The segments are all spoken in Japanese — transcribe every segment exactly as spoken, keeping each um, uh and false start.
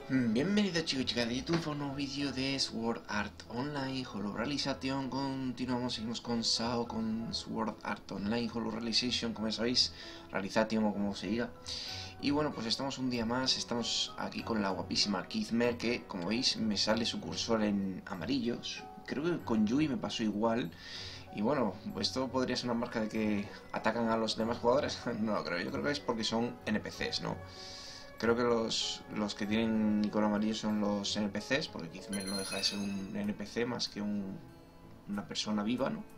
Bienvenidos chicos y chicas de YouTube a un nuevo vídeo de Sword Art Online Holo Realization. Continuamos, seguimos con Sao, con Sword Art Online Holo Realization, como ya sabéis, Realization o como se diga. Y bueno, pues estamos un día más, estamos aquí con la guapísima Kizmer, que como veis me sale su cursor en amarillos. Creo que con Yui me pasó igual. Y bueno, pues esto podría ser una marca de que atacan a los demás jugadores. No lo creo, yo creo que es porque son N P Cs, ¿no? Creo que los, los que tienen icono amarillo son los N P Cs, porque Kizmer no deja de ser un N P C más que un, una persona viva, ¿no?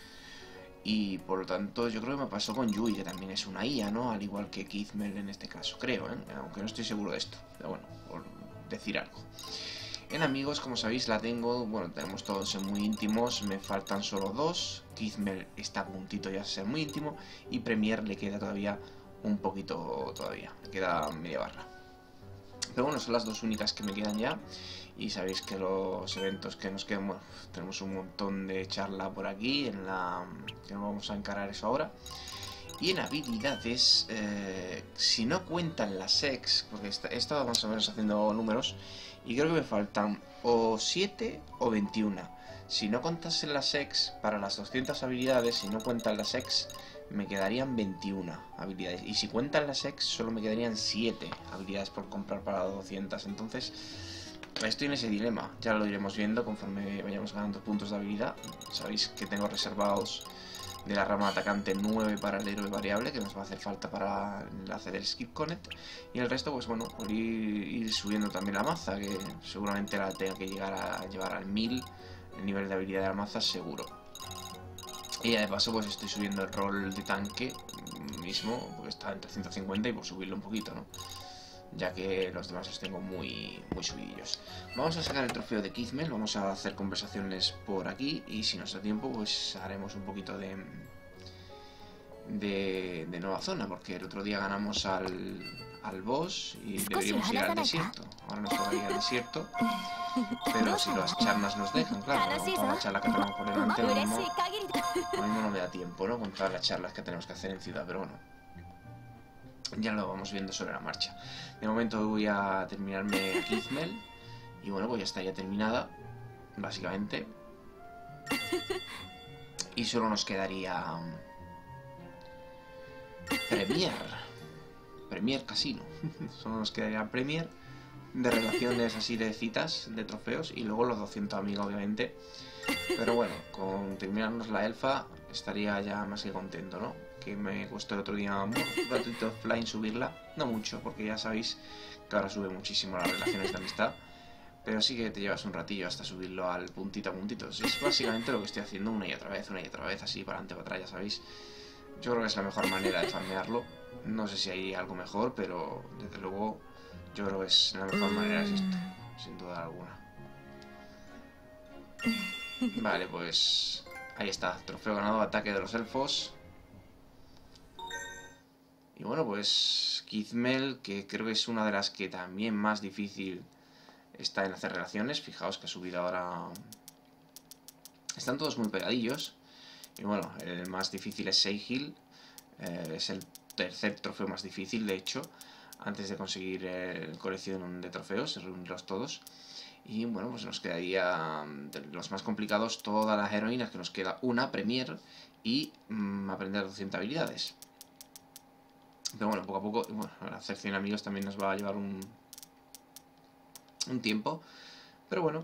Y por lo tanto yo creo que me pasó con Yui, que también es una I A, ¿no? Al igual que Kizmer en este caso, creo, ¿eh? Aunque no estoy seguro de esto, pero bueno, por decir algo. En amigos, como sabéis, la tengo, bueno, tenemos todos en muy íntimos, me faltan solo dos. Kizmer está a puntito ya de ser muy íntimo y Premier le queda todavía un poquito todavía, me queda media barra. Pero bueno, son las dos únicas que me quedan ya. Y sabéis que los eventos que nos quedan, bueno, tenemos un montón de charla por aquí, en la que no vamos a encarar eso ahora. Y en habilidades, eh, si no cuentan las ex, porque he estado más o menos haciendo números, y creo que me faltan o siete o veintiuno. Si no contasen las ex para las doscientas habilidades, si no cuentan las ex, me quedarían veintiuna habilidades. Y si cuentan las ex, solo me quedarían siete habilidades por comprar para doscientas. Entonces, estoy en ese dilema. Ya lo iremos viendo conforme vayamos ganando puntos de habilidad. Sabéis que tengo reservados de la rama atacante nueve para el héroe variable, que nos va a hacer falta para el enlace del Skip Connect. Y el resto, pues bueno, por ir, ir subiendo también la maza, que seguramente la tenga que llegar a llevar al mil. El nivel de habilidad de la maza seguro. Y ya de paso pues estoy subiendo el rol de tanque mismo, porque está en trescientos cincuenta, y por subirlo un poquito, ¿no? Ya que los demás los tengo muy, muy subidillos. Vamos a sacar el trofeo de Kizmer, vamos a hacer conversaciones por aquí, y si nos da tiempo pues haremos un poquito de, de, de nueva zona, porque el otro día ganamos al, al boss y deberíamos ir al desierto. Ahora nos toca ir al desierto. Pero si las charlas nos dejan, claro, con toda la charla que tenemos por delante, lo mismo, lo mismo no me da tiempo, ¿no? Con todas las charlas que tenemos que hacer en ciudad, pero bueno, ya lo vamos viendo sobre la marcha. De momento voy a terminarme Kizmer, y bueno, pues ya estaría terminada, básicamente. Y solo nos quedaría Premier, Premier Casino, solo nos quedaría Premier de relaciones así de citas, de trofeos, y luego los doscientos amigos, obviamente. Pero bueno, con terminarnos la elfa estaría ya más que contento, ¿no? Que me costó el otro día un ratito offline subirla, no mucho, porque ya sabéis que ahora sube muchísimo las relaciones de amistad, pero sí que te llevas un ratillo hasta subirlo al puntito a puntito. Es básicamente lo que estoy haciendo una y otra vez, una y otra vez, así para adelante, para atrás, ya sabéis. Yo creo que es la mejor manera de farmearlo. No sé si hay algo mejor, pero desde luego yo creo que es la mejor manera, es esto, sin duda alguna. Vale, pues ahí está, trofeo ganado, ataque de los elfos. Y bueno, pues Kizmer, que creo que es una de las que también más difícil está en hacer relaciones. Fijaos que ha subido ahora. Están todos muy pegadillos. Y bueno, el más difícil es Seihil. Eh, es el tercer trofeo más difícil, de hecho, antes de conseguir el colección de trofeos, reunirlos todos. Y bueno, pues nos quedaría de los más complicados todas las heroínas, que nos queda una, Premier, y mmm, aprender doscientas habilidades. Pero bueno, poco a poco, bueno, hacer cien amigos también nos va a llevar un, un tiempo. Pero bueno,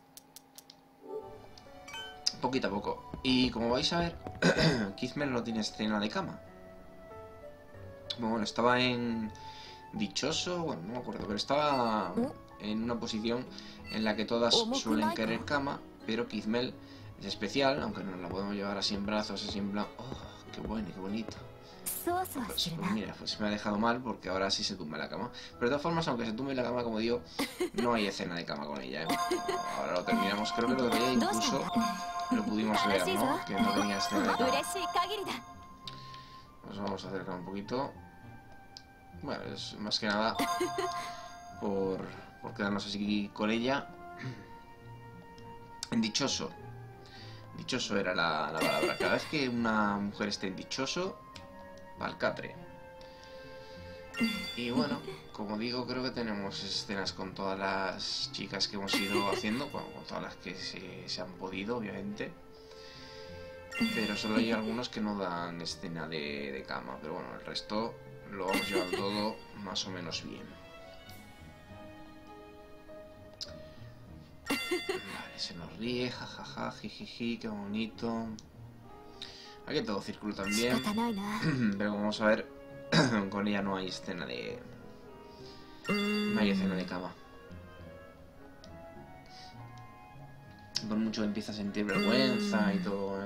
poquito a poco. Y como vais a ver, Kizmer no tiene escena de cama. Bueno, estaba en dichoso, bueno, no me acuerdo, pero estaba en una posición en la que todas suelen querer cama, pero Kizmer es especial, aunque no la podemos llevar así en brazos, así en plan, oh, qué bueno, qué bonito. Pues, pues mira, pues me ha dejado mal, porque ahora sí se tumba en la cama. Pero de todas formas, aunque se tumbe en la cama, como digo, no hay escena de cama con ella, ¿eh? Ahora lo terminamos, creo que lo de incluso lo pudimos ver, ¿no? Que no tenía escena de cama. Nos vamos a acercar un poquito. Bueno, es más que nada por, por quedarnos así con ella. En dichoso. Dichoso era la, la palabra. Cada vez que una mujer esté en dichoso, Valcatre. Y bueno, como digo, creo que tenemos escenas con todas las chicas que hemos ido haciendo, bueno, con todas las que se, se han podido, obviamente. Pero solo hay algunos que no dan escena de, de cama, pero bueno, el resto lo vamos llevando todo más o menos bien. Vale, se nos ríe, jajaja, jijiji, qué bonito. Aquí todo círculo también, pero como vamos a ver, con ella no hay escena de... no hay escena de cama. Por mucho empieza a sentir vergüenza y todo.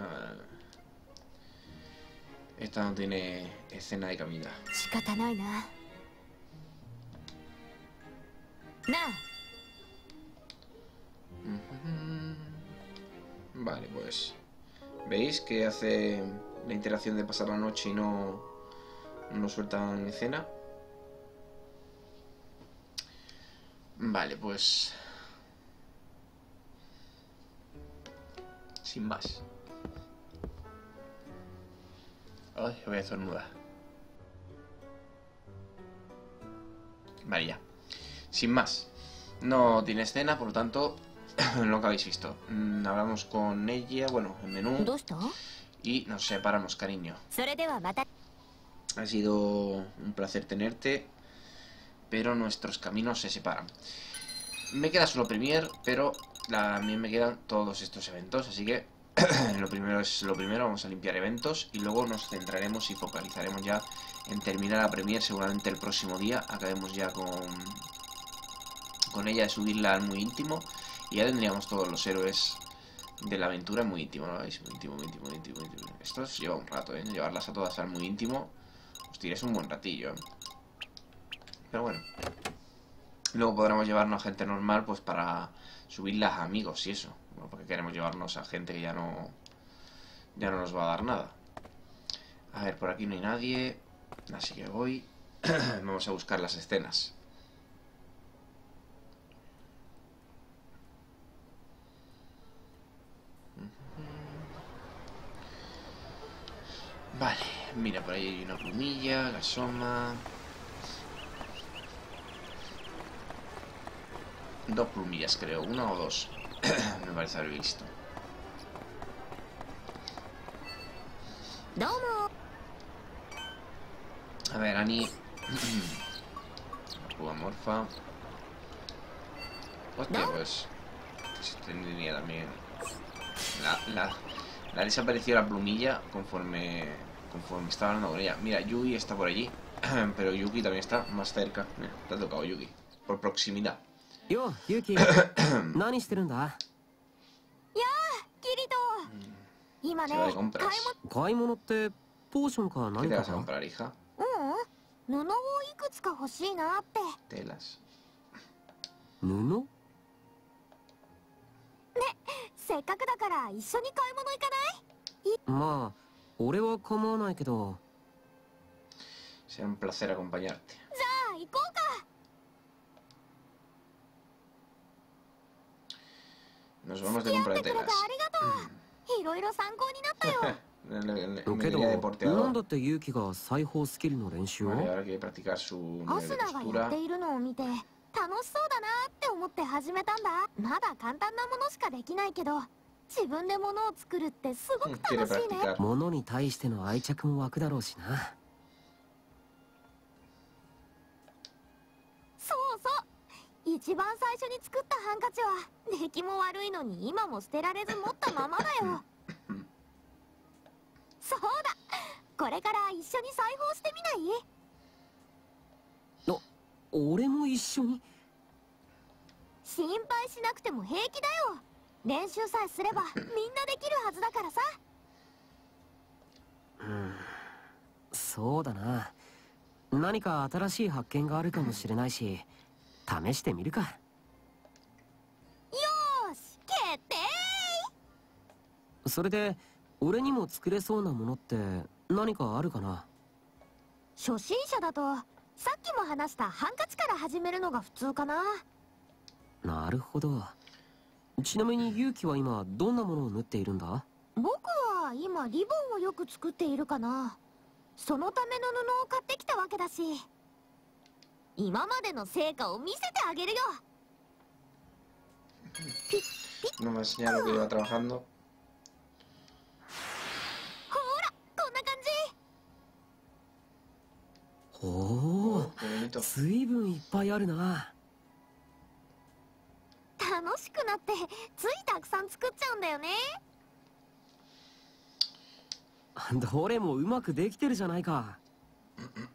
Esta no tiene escena de camita. Vale, pues... ¿Veis que hace la interacción de pasar la noche y no, no sueltan escena? Vale, pues... sin más. Ay, voy a estornudar. Vale, ya. Sin más. No tiene escena, por lo tanto, lo que habéis visto. Mm, hablamos con ella, bueno, en menú. Y nos separamos, cariño. Ha sido un placer tenerte, pero nuestros caminos se separan. Me queda solo Premiere, pero a mí me quedan todos estos eventos, así que lo primero es lo primero, vamos a limpiar eventos y luego nos centraremos y focalizaremos ya en terminar la Premiere seguramente el próximo día. Acabemos ya con, con ella de subirla al muy íntimo y ya tendríamos todos los héroes de la aventura muy íntimo, ¿no veis? Muy íntimo, muy íntimo, muy íntimo, muy íntimo. Esto os lleva un rato, ¿eh? Llevarlas a todas al muy íntimo, os tiréis un buen ratillo, ¿eh? Pero bueno. Luego podremos llevarnos a gente normal, pues para subirlas a amigos y eso. Bueno, porque queremos llevarnos a gente que ya no... ya no nos va a dar nada. A ver, por aquí no hay nadie. Así que voy. Vamos a buscar las escenas. Vale, mira, por ahí hay una plumilla, la asoma. Dos plumillas creo, una o dos. Me parece haber visto. A ver, Ani. La púa morfa. Hostia, pues... pues tendría también... La, la, la ha desaparecido la plumilla conforme... conforme estaba hablando con ella. Mira, Yugi está por allí. Pero Yuki también está más cerca. Mira, te ha tocado Yuki. Por proximidad. Yo, Yuki. ¿Naniしてるんだ? Se va de compras. ¿Qué te vas a comprar, hija? Telas. ¿Nuno? Ma, 俺は構わないけど。 Será un placer acompañarte. Nos vamos de compra de telas. Me quería de porteador. Vale, ahora quiere practicar su nivel de costura. Quiere practicar. 物に対しての愛着も湧くだろうしな。 一番最初に作ったハンカチは出来も悪いのに今も捨てられず持ったままだよ。そうだ、これから一緒に裁縫してみない？ お、俺も一緒に？ 心配しなくても平気だよ。練習さえすればみんなできるはずだからさ。 うん、そうだな。何か新しい発見があるかもしれないし。 試してみるか。よーし、決定。 それで俺にも作れそうなものって何かあるかな。 初心者だとさっきも話したハンカチから始めるのが普通かな。 なるほど。ちなみにユウキは今どんなものを縫っているんだ？ 僕は今リボンをよく作っているかな。そのための布を買ってきたわけだし。 今までの成果を見せてあげるよ。 No me enseña lo que lleva trabajando. ほらこんな感じ。 おお、 Qué bonito. ずいぶんいっぱいあるな。 楽しくなってついたくさん作っちゃうんだよね。 どれもうまくできてるじゃないか。 本当？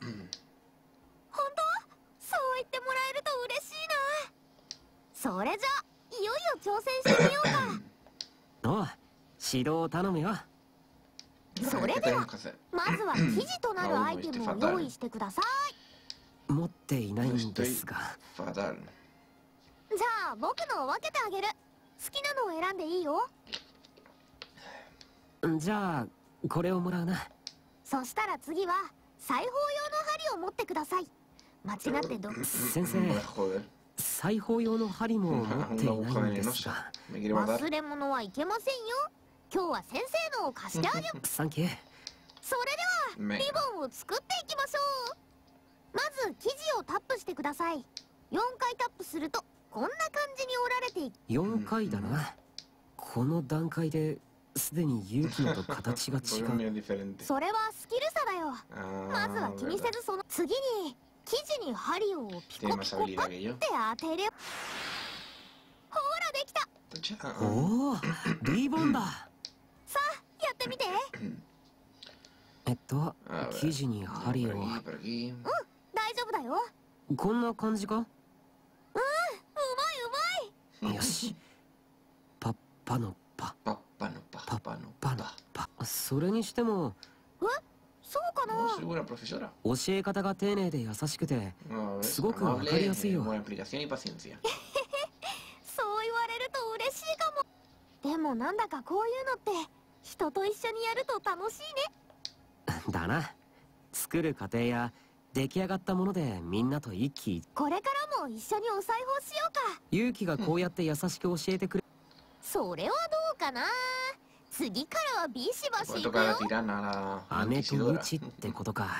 そう言ってもらえると嬉しいな。それじゃいよいよ挑戦してみようか。 おう、指導頼むよ。 それ ¿Qué では tenemos que hacer? まずは生地となるアイテムを用意してください。 持っていないんですが。 Fatal. じゃあ僕のを分けてあげる。好きなのを選んでいいよ。 じゃあこれをもらうな。 そしたら次は裁縫用の針を持ってください。間違ってど先生、 Joder. 裁縫用の針も持ってい Una ない aguja んです venenosa. が。 Me quiere matar. 忘れ物はいけませんよ。今日は先生のを貸してあげる。 サンキュー。 それではリボンを作っていきましょう。まず生地をタップしてください。よんかいタップするとこんな感じに折られていく。 よんかいだな。この段階ですでに勇気のと形が違 Pues es う。 medio diferente. それはスキル差だよ。 Ah, まずは気にせ verdad. ずその次に生地に針をピ Tiene コ más ピコパ habilidad ッ que yo. て当てればほらできた。 Tacha. おお、リボンだ。 さあやってみて。 えっと A ver. 生地に針 Por を aquí, por aquí. 大丈夫だよ。 こんな感じか。 うまいうまい。 よし。パッパのパ Papá no, パッ papá no, パの pa. パ。それにしてもえそうか No, な。 soy buena profesora. 教え方が丁寧で優しくて No, ¿ves? すごくわかりやすい Amable, よ。 buena explicación y paciencia. そう言われると嬉しいかも。でもなんだかこういうのって人と一緒にやると楽しいね。 だな。作る過程や出来上がったものでみんなと一気。 これからも一緒にお裁縫しようか。 勇気がこうやって優しく教えてくれ。 それはどうかな。次からはビシバ Puede シいく tocar よ a。tirana a la 飴と inquisidora. ムチってことか。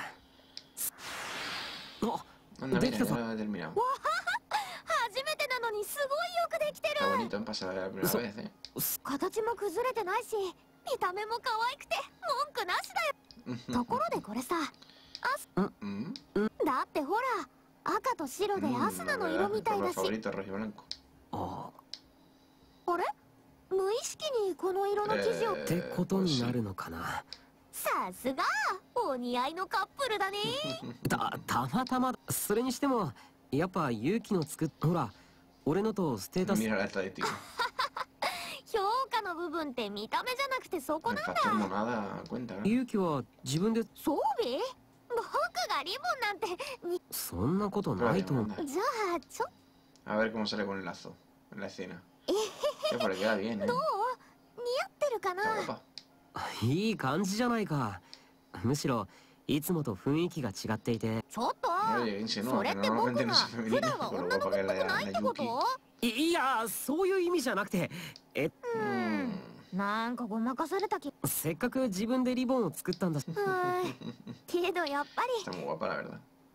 あ、 Anda, で mira, きたぞ。 ya he terminado. 初めてなのにすごいよくできてる。 Está bonito en pasar la primera So- vez, ¿eh? 形も崩れてないし見た目も可愛くて文句なしだよ。ところでこれさ、 Mm, だってほら赤と白で mm, アス la ナの verdad, 色 mi みたい color だし。 favorito es rojo y blanco. ああれ無意識にこの色の生地を、 えーってことになるのかな。 さすがお似合いのカップルだね。 たたまたま。それにしてもやっぱ勇気の作っほら俺のとステータス Mira la estadística. 評価の部分って見た目じゃなくてそこ El なん factor だ。 monada cuenta, ¿no? 勇気は自分で装備僕がリボンなんてにそんなことないと思う。 Vale, anda. じゃあちょ A ver cómo sale con el lazo en la escena. Que por queda bien, ¿eh? どう似合ってるかな。 Está guapa. いい感じじゃないか。むしろいつもと雰囲気が違っていて。 ちょっと Oye, insinúa それ que って僕 normalmente が no se 普 femenina 段は por lo 女の子 guapa っ que ぽ es く la, ないっ la てこ Yuki. と？ いいやそういう意味じゃなくて、え Mm. なんかごまかされた気。 せっかく自分でリボンを作ったんだし。 はいけどやっぱ Está muy guapa, la verdad.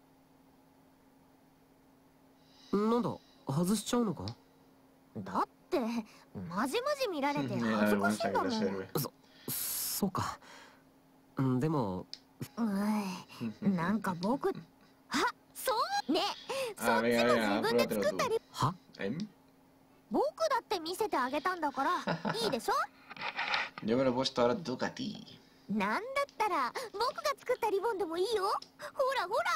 なんだ外しちゃうのか。 りだってまじまじ見られて Me da 恥ずかしい vergüenza ん que だも lo ん。 observe. そうか。うんでもういなんか僕あそうねえそ A っち ver, も venga, 自分で pruébatelo 作った tú. りは ¿Eh? 僕だって見せてあげたんだからいいでしょ。 Yo me lo he puesto, ahora te toca a ti. なんだったら僕が作ったリボンでもいいよ。ほらほ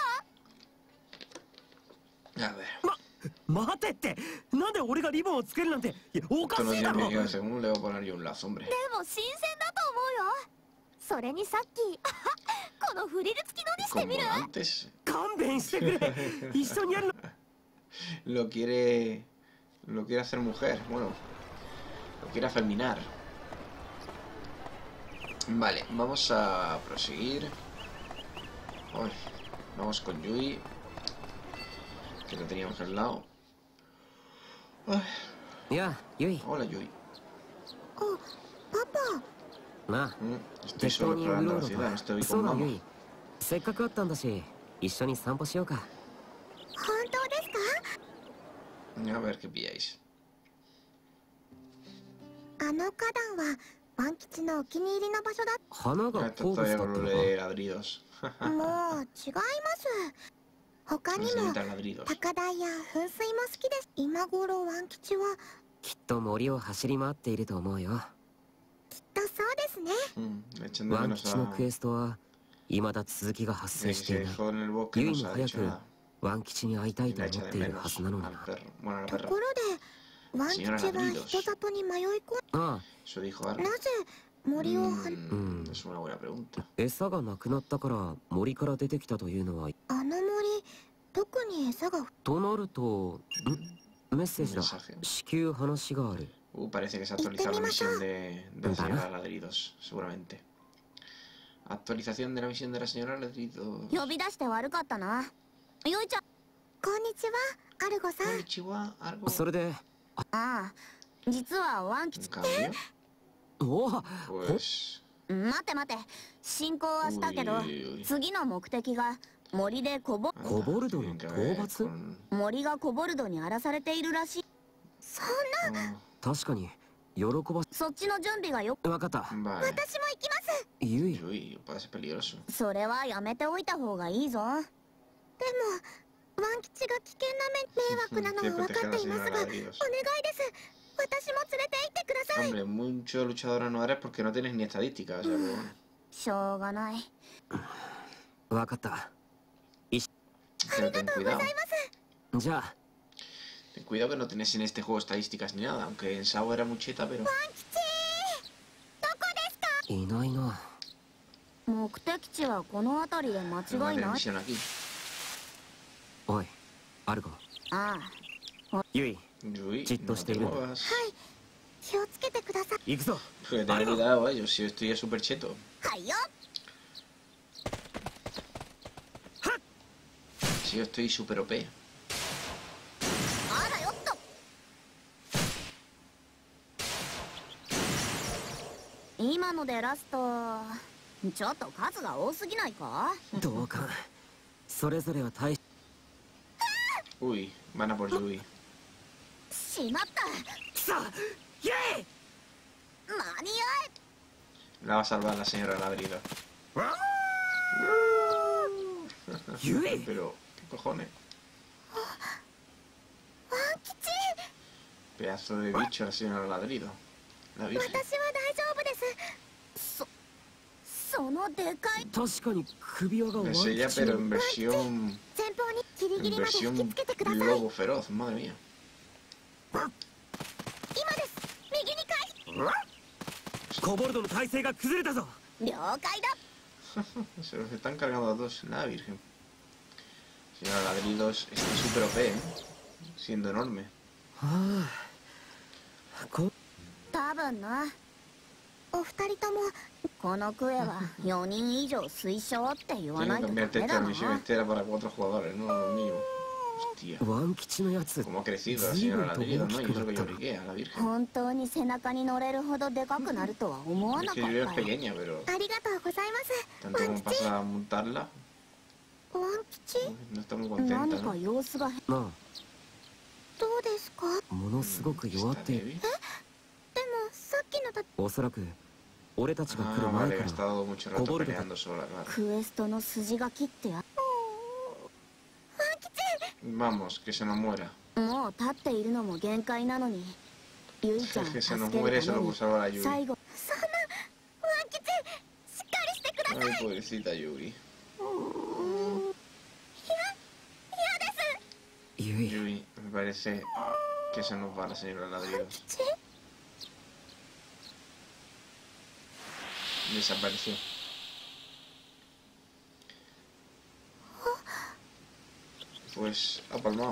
ら A ver. 待てって。なんで俺がリボンをつけるなんて。いやおか Esto no しいだ tiene ろ。 ni según le voy a poner yo un lazo, hombre. でも新鮮だと思うよ。それにさっきこのフリル付きのにして Como みる。 antes. 勘弁してくれ。一緒にやるの。 Lo quiere... Lo quiere hacer mujer. Bueno. Lo quiere afeminar. Vale, vamos a proseguir. Uy, vamos con Yui. Que lo teníamos al lado. Ay, いやゆい hola, Yui. あパパなあ Mm, Estoy 適当 solo にう explorando ろう la ろ ciudad, と。 estoy そ con うだ mamá. ゆい。せっかく会ったんだし一緒に散歩しようか。 本当ですか？ A ver qué pilláis. あの花壇はワン吉のお気に入りの場所だ。 花が Esto 好物だ todavía った con の lo か。 de ladridos. もう違います。他にも Necesitan ladridos. 高台や噴水も好きです。今頃ワン吉はきっと森を走り回っていると思うよ。 きっとそうですね。 Mm, echando ワン menos 吉の a... クエストは未だ続きが発 De 生 que してい se ない。 dejó en el bosque ユ no イ se も ha 早 dicho く nada. ワン吉に会いたい Y と la 思 echa っ de ているは menos ずなのに al な。 perro. Bueno, a la と perra. ころでワン吉は人里に迷い込んああ、 Eso dijo algo. なぜ森をは Mm, Mm. es una buena pregunta. 餌がなくなったから森から出てきたというのは。 あの森特に餌がとなると、んメッセージだ。 Mensaje. 至急話がある。 Uh, parece que se ha actualizado la misión de, de la señora Ladridos, seguramente. Actualización de la misión de la señora Ladridos. 呼び出して悪かったな。よいちゃん。こんにちは、アルゴさん。 Konnichiwa, algo. それで、 ああ、実はワン吉 ¿Un cambio? おお、 Pues... 待て待て、進行はしたけど Uy, uy, uy. 次の目的が森でコボコボルドの Tiene que ver 討伐？ con- 森がコボルドに荒らされているらしい。そんな、 Ah, 確かに喜ばし。 そっちの準備がよ。 分かった。 vale. 私も行きます。 ゆい、 Uy, puede ser peligroso. それはやめておいた方がいいぞ。でもワン吉が危険な迷惑なのは分かっていますが、お願いです。私も連れて行ってください。 Hombre, mucho luchadora no eres porque no tienes ni estadísticas, o sea, pero bueno. しょうがない。 分かった。 Pero ten cuidado. じゃあ、 Ten cuidado que no tienes en este juego estadísticas ni nada, aunque en Sao era mucheta, pero... ワン吉、どこですか？ いないな。 目的地はこの辺りで間 No va a 違い haber ない。 misión aquí. おい、アルゴ。 ああ、 ゆい、 Uy, Chito, no te estoy muevas. はい。気をつけてください。 行くぞ。 Porque ten cuidado, eh, yo si estoy ya súper cheto. はいよ。 Si yo estoy súper O P. あらよっと。今のでラスト、ちょっと数が多すぎないか？ どうか。それぞれは大し。 Uy, van a por Yui. しまった。 くそ、イエイ。 間に La va a salvar la señora Ladrido. ゆい。 Pero, ¿qué cojones? 合え。ワン吉。 Pedazo de bicho la señora Ladrido. La 私 virgen. は大丈夫です。そ、そのでかい。 確かに首輪がワン Es 吉 ella, の pero en versión... 前方にギリギ En リまで引 versión きつけてください。 lobo feroz, madre mía. 今です。右に返す。 コボルドの体勢が崩れたぞ。 了解だ。 Se los están cargando a dos. La virgen. Señora Ladridos está súper O P, ¿eh? Siendo enorme. はあ。こ、 多分な。お二人ともこのクエはよにん以上推奨って言わ Tiene な que いとダ cambiarte メ esta だな。 misión entera para cuatro jugadores, no lo mío. Hostia. ワン吉のやつ。 Cómo ha crecido la 随 señora 分と Ladrido, 大 ¿no? き Yo く creo な que った lloriquea, la virgen. 本当に背中に乗れるほどでかくなるとは思わ Es な que かっ Yuri es たよ。 pequeña, pero ありがとうございます。 tanto como pasa a montarla, ワン吉、 no está muy 何 contenta, か ¿no? 様子が変。 などうですか？ あ、ものすごく弱っ ¿Está ている。 débil? でもさっきのだおそらく俺たちが来る Ah, 前 vale, か ha ら estado mucho rato Cobordo. peleando sola, claro. クエストの筋書きってや。 Vamos, que se nos muera. もう立っているのも限界なのに、ゆいちゃん Es を que 助 se nos け muere る solo ため por に salvar a Yuri. 最後。そんな、ワン吉、しっかりしてください。 Ay, pobrecita Yuri. ゆい。 Yuri, me parece que se nos va la señora Ladridos. 吉 Desapareció. Pues ha palmado.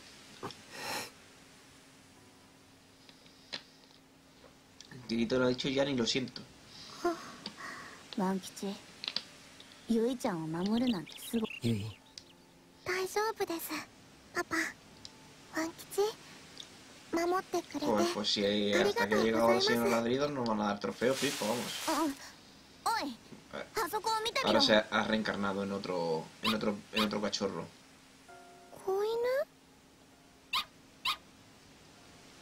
El tirito lo ha dicho ya ni lo siento. ワン吉、ゆいちゃんを守るなんてすごい。 ゆい。 大丈夫です。パパ、ワン吉、守ってくれて。 Joder, pues si hay- hasta que ha llegado la señora Ladridos nos van a dar trofeo fijo, vamos. おい、あそこを見てみ Ahora ろ。 se ha reencarnado en otro, en otro, en otro cachorro. 子犬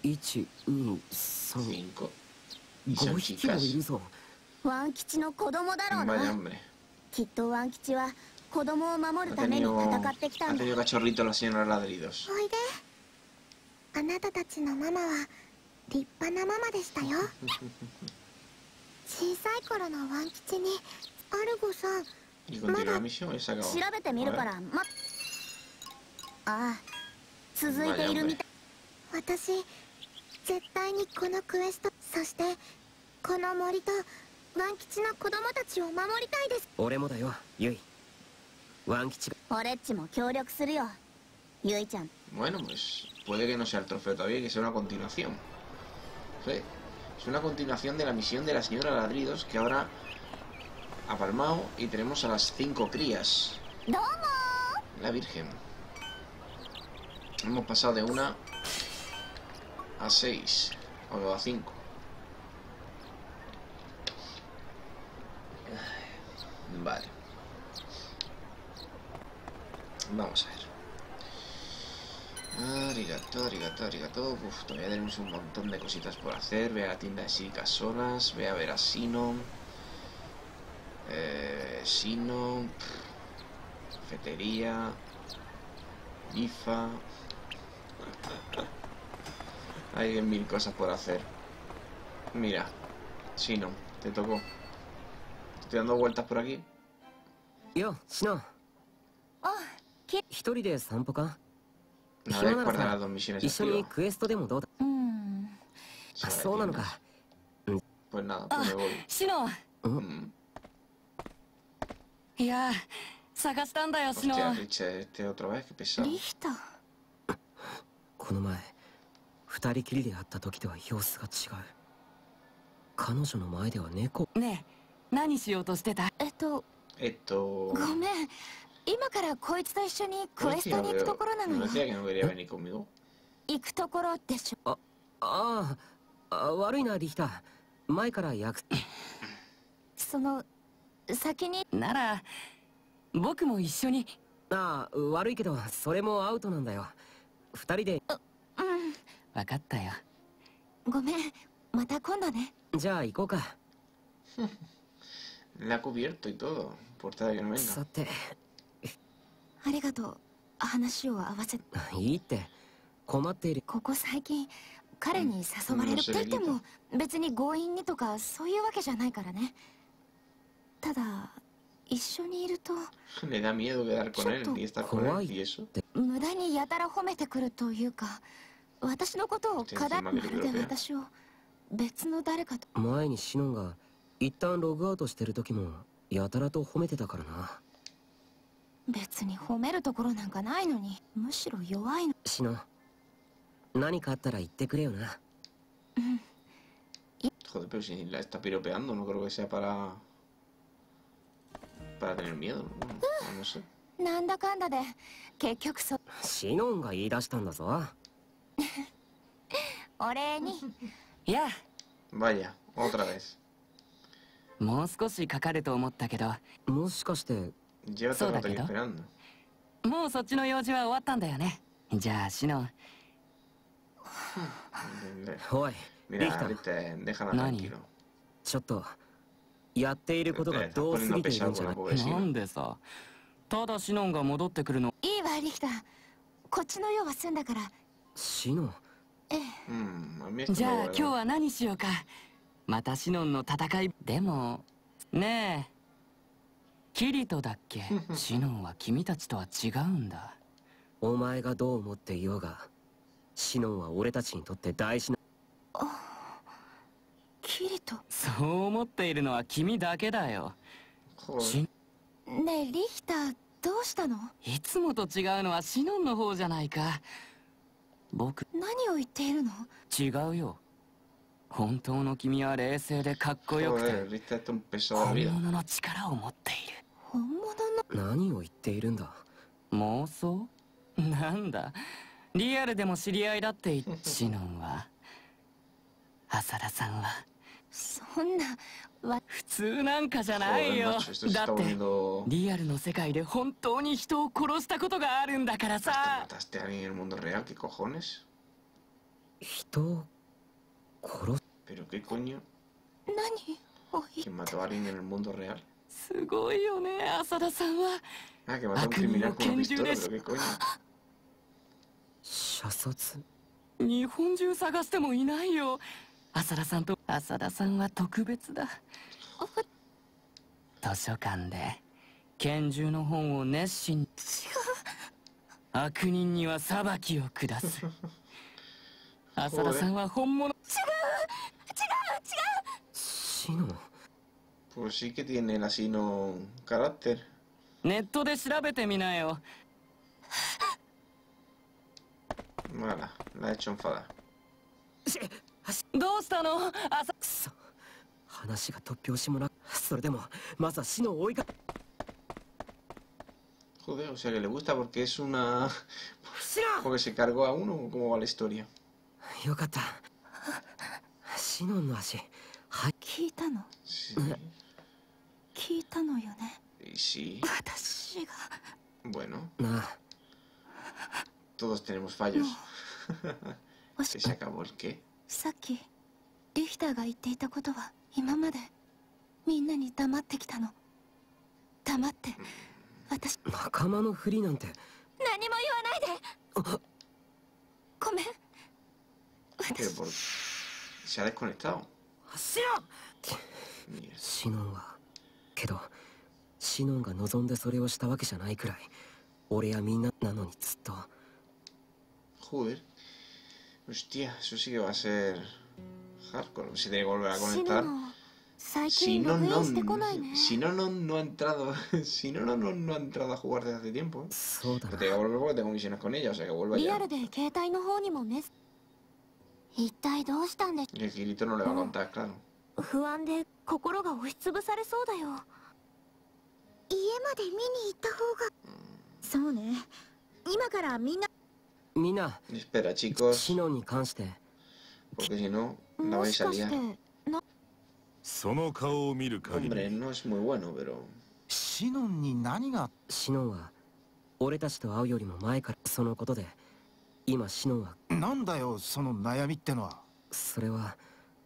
いち、に、さん、 cinco. Y ご son 匹もい chicas. るぞ。 ワン吉の子供だろう Vaya な。 hombre. きっとワン吉は子供を守 Ha るために tenido, 戦ってきた ha んだ。 tenido cachorrito la señora Ladridos. おいで。あなたたちのママは立派なママでしたよ。小さい頃のワン吉にアルゴさん Y continúa la misión y se 調 acabó. べてみるから、ま、ああ、続いているみたい。私絶対にこのクエスト、そしてこの森とワン吉の子供たちを守りたいです。 俺もだよ、ユイ。ワン吉が。 俺っちも協力するよ、ユイちゃん。 Bueno, pues puede que no sea el trofeo todavía, que sea una continuación. Sí, es una continuación de la misión de la señora Ladridos, que ahora ha palmado y tenemos a las cinco crías. どうも La Virgen. Hemos pasado de una a seis, o a cinco. Vale. Vamos a ver. Arigato, arigato, arigato. Uf, todavía tenemos un montón de cositas por hacer. Ve a la tienda de chicas solas. Ve a ver a Sino. Eh, Sino. Cafetería. I F A. Hay mil cosas por hacer. Mira, Sino, te tocó. Estoy dando vueltas por aquí. よ、シノ。 あ、き、 一人で散歩か？ A ver cuál de las dos misiones 一緒に activa. クエストでもどうだ？ うーん。 あ、そうなのか。 Pues nada, pues me voy. シノ、 Mm. いや探したんだよ、シノ。 Hostia, Richard, este otra vez, qué pesado. リヒター。 この前、二人きりで会った時とは様子が違う。彼女の前では猫。 ねえ、何しようとしてた？ えっと、 Esto. ごめん。今からこいつと一緒にク No エス decía, トに行くところなの no よ。 decía que no quería venir conmigo. 行くところでしょ。 ああ、あ、悪いな、リヒタ。前から約。 その、先に。 なら僕も一緒に。 ああ、悪いけど、それもアウトなんだよ。二人で。 うん。 分かったよ。 ごめん。また今度ね。 じゃあ行こうか。 La ha cubierto y todo. Por tal de que no venga. さて。 ありがとう。話を合わせ。 いいって。困っている。 ここ最近彼に誘われるって言っても別に強引にとかそういうわけじゃないからね。ただ一緒にいると Le da miedo quedar con él y estar con él y eso. 無駄にやたら褒めてくるというか、私のことを課題まるで私を別の誰かと。 前にシノンが一旦ログアウトしてる時もやたらと褒めてたからな。 別に褒めるところなんかないのに、むしろ弱いの。 シノン、何かあったら言ってくれよな。 うん。 Joder, pero si la está piropeando, no creo que sea para. Para tener miedo, ¿no? No, no sé. なんだかんだで結局そ。 シノンが言い出したんだぞ。 お礼に。 いや、 Vaya, otra vez. もう少しかかると思ったけど。 もしかして。 Llévate Soda, rato aquí ¿no? esperando. もうそっちの用事は終わったんだよね。じゃあシノン。 おい、リヒ Mira, タ。 ahorita déjala Nani. tranquilo. ちょっとやっていることが Te estás どうす poniendo ぎているん pesado じゃ con な el い？ pobre な Sino. んでさ。ただシノンが戻ってくるの。 いいわリヒター。こっちの用は済んだから。 シノン。 ええ。 Mm, a mí esto じ me ゃあ huele. 今日は何しようか。またシノンの戦い。でもねえ、キリトだっけ？シノンは君たちとは違うんだ。 お前がどう思っていようが、シノンは俺たちにとって大事な。 キリト。 そう思っているのは君だけだよ。 Joder. シねえリヒター、どうしたの？ いつもと違うのはシノンの方じゃないか。僕。 何を言っているの？ 違うよ。本当の君は冷静でかっこよく Joder, て Rita está un pesado de 本 vida. 物の力を持っている。 本物の。 何を言っているんだ。 妄想？なんだ、リアルでも知り合いだって言って。シノンは、浅田さんはそんなわ。 普通なんかじゃないよ。 Joder, macho, esto se だ está って volviendo. リアルの世界で本当に人を殺したことがあるんだから ¿Te さ。 mataste a alguien en el mundo real? ¿Qué cojones? 人を殺す。 ¿Pero qué coño? 何を言 ¿Quién mató a alguien en el mundo real? すごいよね、浅田さんは。 Ah, que mató a un criminal con una pistola, pero qué coño. 射殺。 日本中探してもいないよ。浅田さんと浅田さんは特別だ。図書館で拳銃の本を熱心に。違う。悪人には裁きを下す。浅田さんは本物。違う違う違う。 シノン。 Pues sí que tiene el así no carácter. ネットで調べてみなよ。 Mala, la he hecho enfadar. どうしたの？浅。 くそ。話が突拍子もなく。それでもまずはシノンを追いか。 Joder, o sea que le gusta porque es una... シノン。 porque se cargó a uno, ¿cómo va la historia? よかった。シノンの足。はい。 聞いたの Sí. 聞いたのよね Y sí. 私が Bueno, なあ。 todos tenemos fallos. ¿Que se acabó el qué? さっきリヒターが言っていたことは今までみんなに黙ってきたの。黙って私仲間のふりなんて。 何も言わないで。ごめん。 Pero por... Se ha desconectado. シノン。 Mierda. シノンはけどシノンが望んでそれをしたわけじゃないくらい俺やみんななのにずっと。 Joder. Hostia, eso sí que va a ser hardcore. Se tiene que volver a conectar. 最 Si 近 no, ログイ no, ンしてこないね。 si no, no, no ha entrado. Si no, no, no, no ha entrado a jugar desde hace tiempo. ¿eh? そうだ Pero な。 tengo que volver porque tengo misiones con ella, o sea que vuelva リア ya. ルで携帯の方にもメス。一体どうしたんで Y el Kirito no le va a contar, claro. 不安で心が押しつぶされそうだよ。家まで見に行った方が。そうね。今からみんな。 みんな Espera, chicos, シノンに関して porque si no, la も vais し a かし liar. てな。 その顔を見る限 Hombre, り no es muy bueno, pero... シノンに何が。 シノンは俺たちと会うよりも前からそのことで今シノンはなんだよその悩みってのは。 それは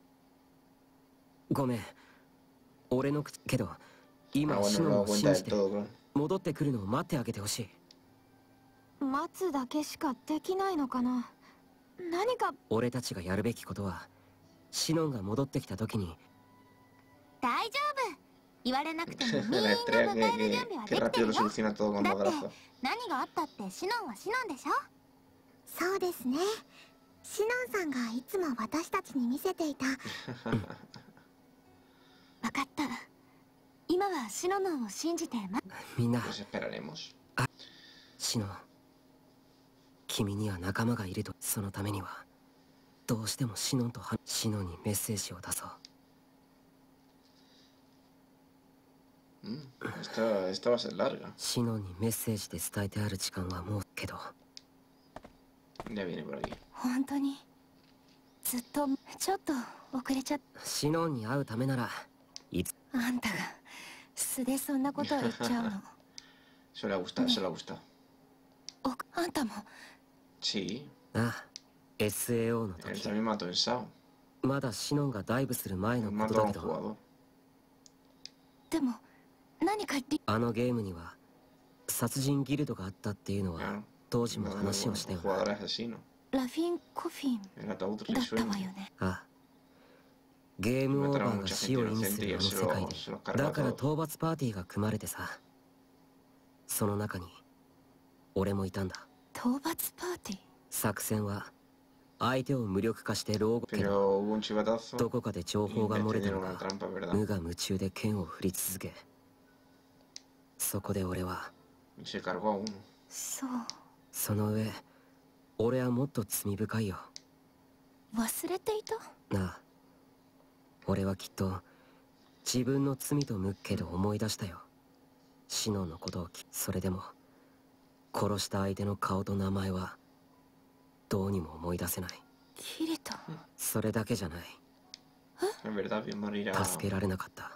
ごめん俺の口けど Ah, 今シ bueno, ノン no を lo 信 cuenta じ del て todo, claro. 戻ってくるのを待ってあげてほしい。 待つだけしかできないのかな。何か。 俺たちがやるべきことはシノンが戻ってきた時に。 大丈夫。言われなくてもみん La な estrella 迎 que, える que, 準備は que できて rápido る lo よ。 soluciona todo con だ dos って brazos. 何があったってシノンはシノンでしょ。そうですね。シノンさんがいつも私たちに見せていた。分かった。今はシノノンを信じてま。 みんな Pues esperaremos. シノン君には仲間がいると。そのためにはどうしてもシノンとはシノンにメッセージを出そう。 Mm, esta, esta va a ser larga. シノンにメッセージで伝えてある時間はもうけど Ya viene por aquí. 本当にずっとちょっと遅れちゃっ。 シノンに会うためならいつ。 あんたが素でそんなことを言っちゃうの。 Se le ha gustado, se le ha gustado. おあんたも。 Sí, ああ エスエーオー の él 時 también mató en Sao. まだシノンがダイブする前 Él のこと mató a だ un けど jugador. でも何かリ。 あのゲームには殺人ギルドがあったっていうのは Claro. 当時も No, 話を no, したよ un な。 jugador asesino. ラフィン・コフィン El ataúd だった risueño. わよね。 ああゲームオーバーが死を意味するあの世界でだから討伐パーティーが組まれてさその中に俺もいたんだ。 討伐パーティー。 作戦は相手を無力化して牢獄けど Pero hubo un chivatazo どこかで情 y 報が le 漏れた tendieron の una か trampa, ¿verdad? 無我夢中で剣を振り続けそこで俺は Y se cargó a uno. そう。 その上俺はもっと罪深いよ忘れていた。 なあ俺はきっと自分の罪と向くけど思い出したよシノンのことをきそれでも殺した相手の顔と名前はどうにも思い出せないキリト。 それだけじゃない En verdad, bien morir a... 助けられなかった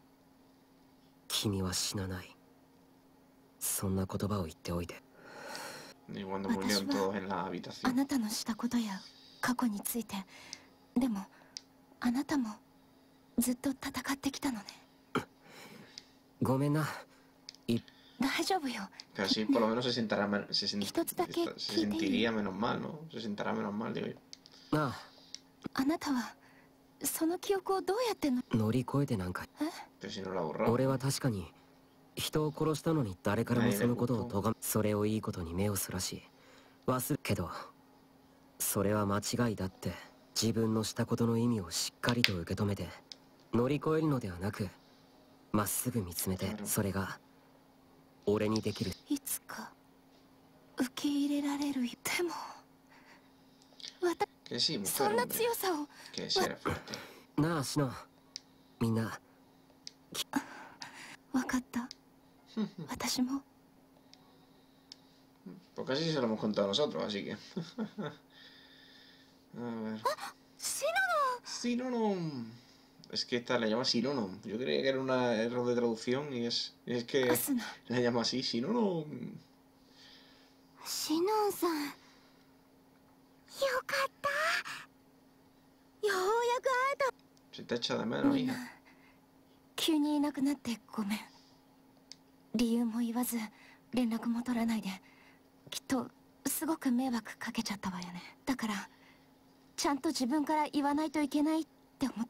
君は死なないそんな言葉を言っておいて Y cuando murieron todos en la あ habitación. なたのしたことや過去について。でもあなたもずっと戦ってきたのね。 ごめんな。い大丈夫よ。 Pero así por lo menos se sentará, men- se, sen- 一つだけ se 聞いていい？ sentiría menos mal, ¿no? Se sentará menos mal, digo yo. ああなたはその記憶をどうやっての？ あ、乗り越えてなんか。 Pero si no lo ha borrado. 俺は確かに人を殺したのに誰からもそのことを咎め、それをいいことに目をそらし忘れけど、それは間違いだって。自分のしたことの意味をしっかりと受け止めて乗り越えるのではなく、まっすぐ見つめて、それが俺にできる。 いつか受け入れられる。でも私 Que sí, そ mujer, んな hombre. 強さを。 Que sí era fuerte. なあシノ、みんな分かった。私も。 Pues casi se lo hemos contado nosotros, así que. A ver. シノ Sinonom. Es que esta la llama Sinonom. Yo creía que era un error de traducción y es, es que の。アスナ。 la llama así, Sinonom. シノンさん。よかった。ようやく会えた。 Se te echa de menos, みんな hija. 急にいなくなってごめん。理由も言わず連絡も取らないで、きっとすごく迷惑かけちゃったわよね。だからちゃんと自分から言わないといけないって思って。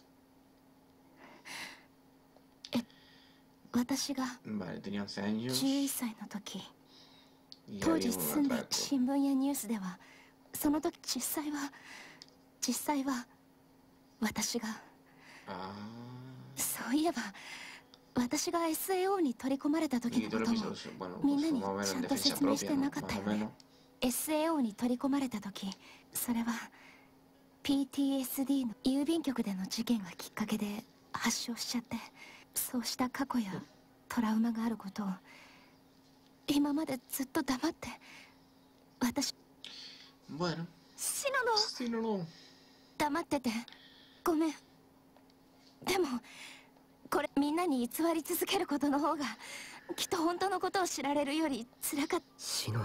え、私が Vale, tenía once años じゅういっさいの時、 y 当 había 時 un 住んで atraco. 新聞やニュースでは、その時実際は実際は私が Ah. そういえば私が エスエーオー に取り込まれた時 Y の tú こ lo と viste, も bueno, みん pues な fue に más o menos ちゃ en んと defensa 説明し propia, て ¿no? なかった Más よ o ね。 menos. エスエーオー に取り込まれた時、それは ピーティーエスディー の郵便局での事件がきっかけで発症しちゃって、そうした過去やトラウマがあることを今までずっと黙って。私 Bueno, シノの Sinonom. 黙っててごめん。でもこれみんなに偽り続けることの方がきっと本当のことを知られるより辛かった。 シノ。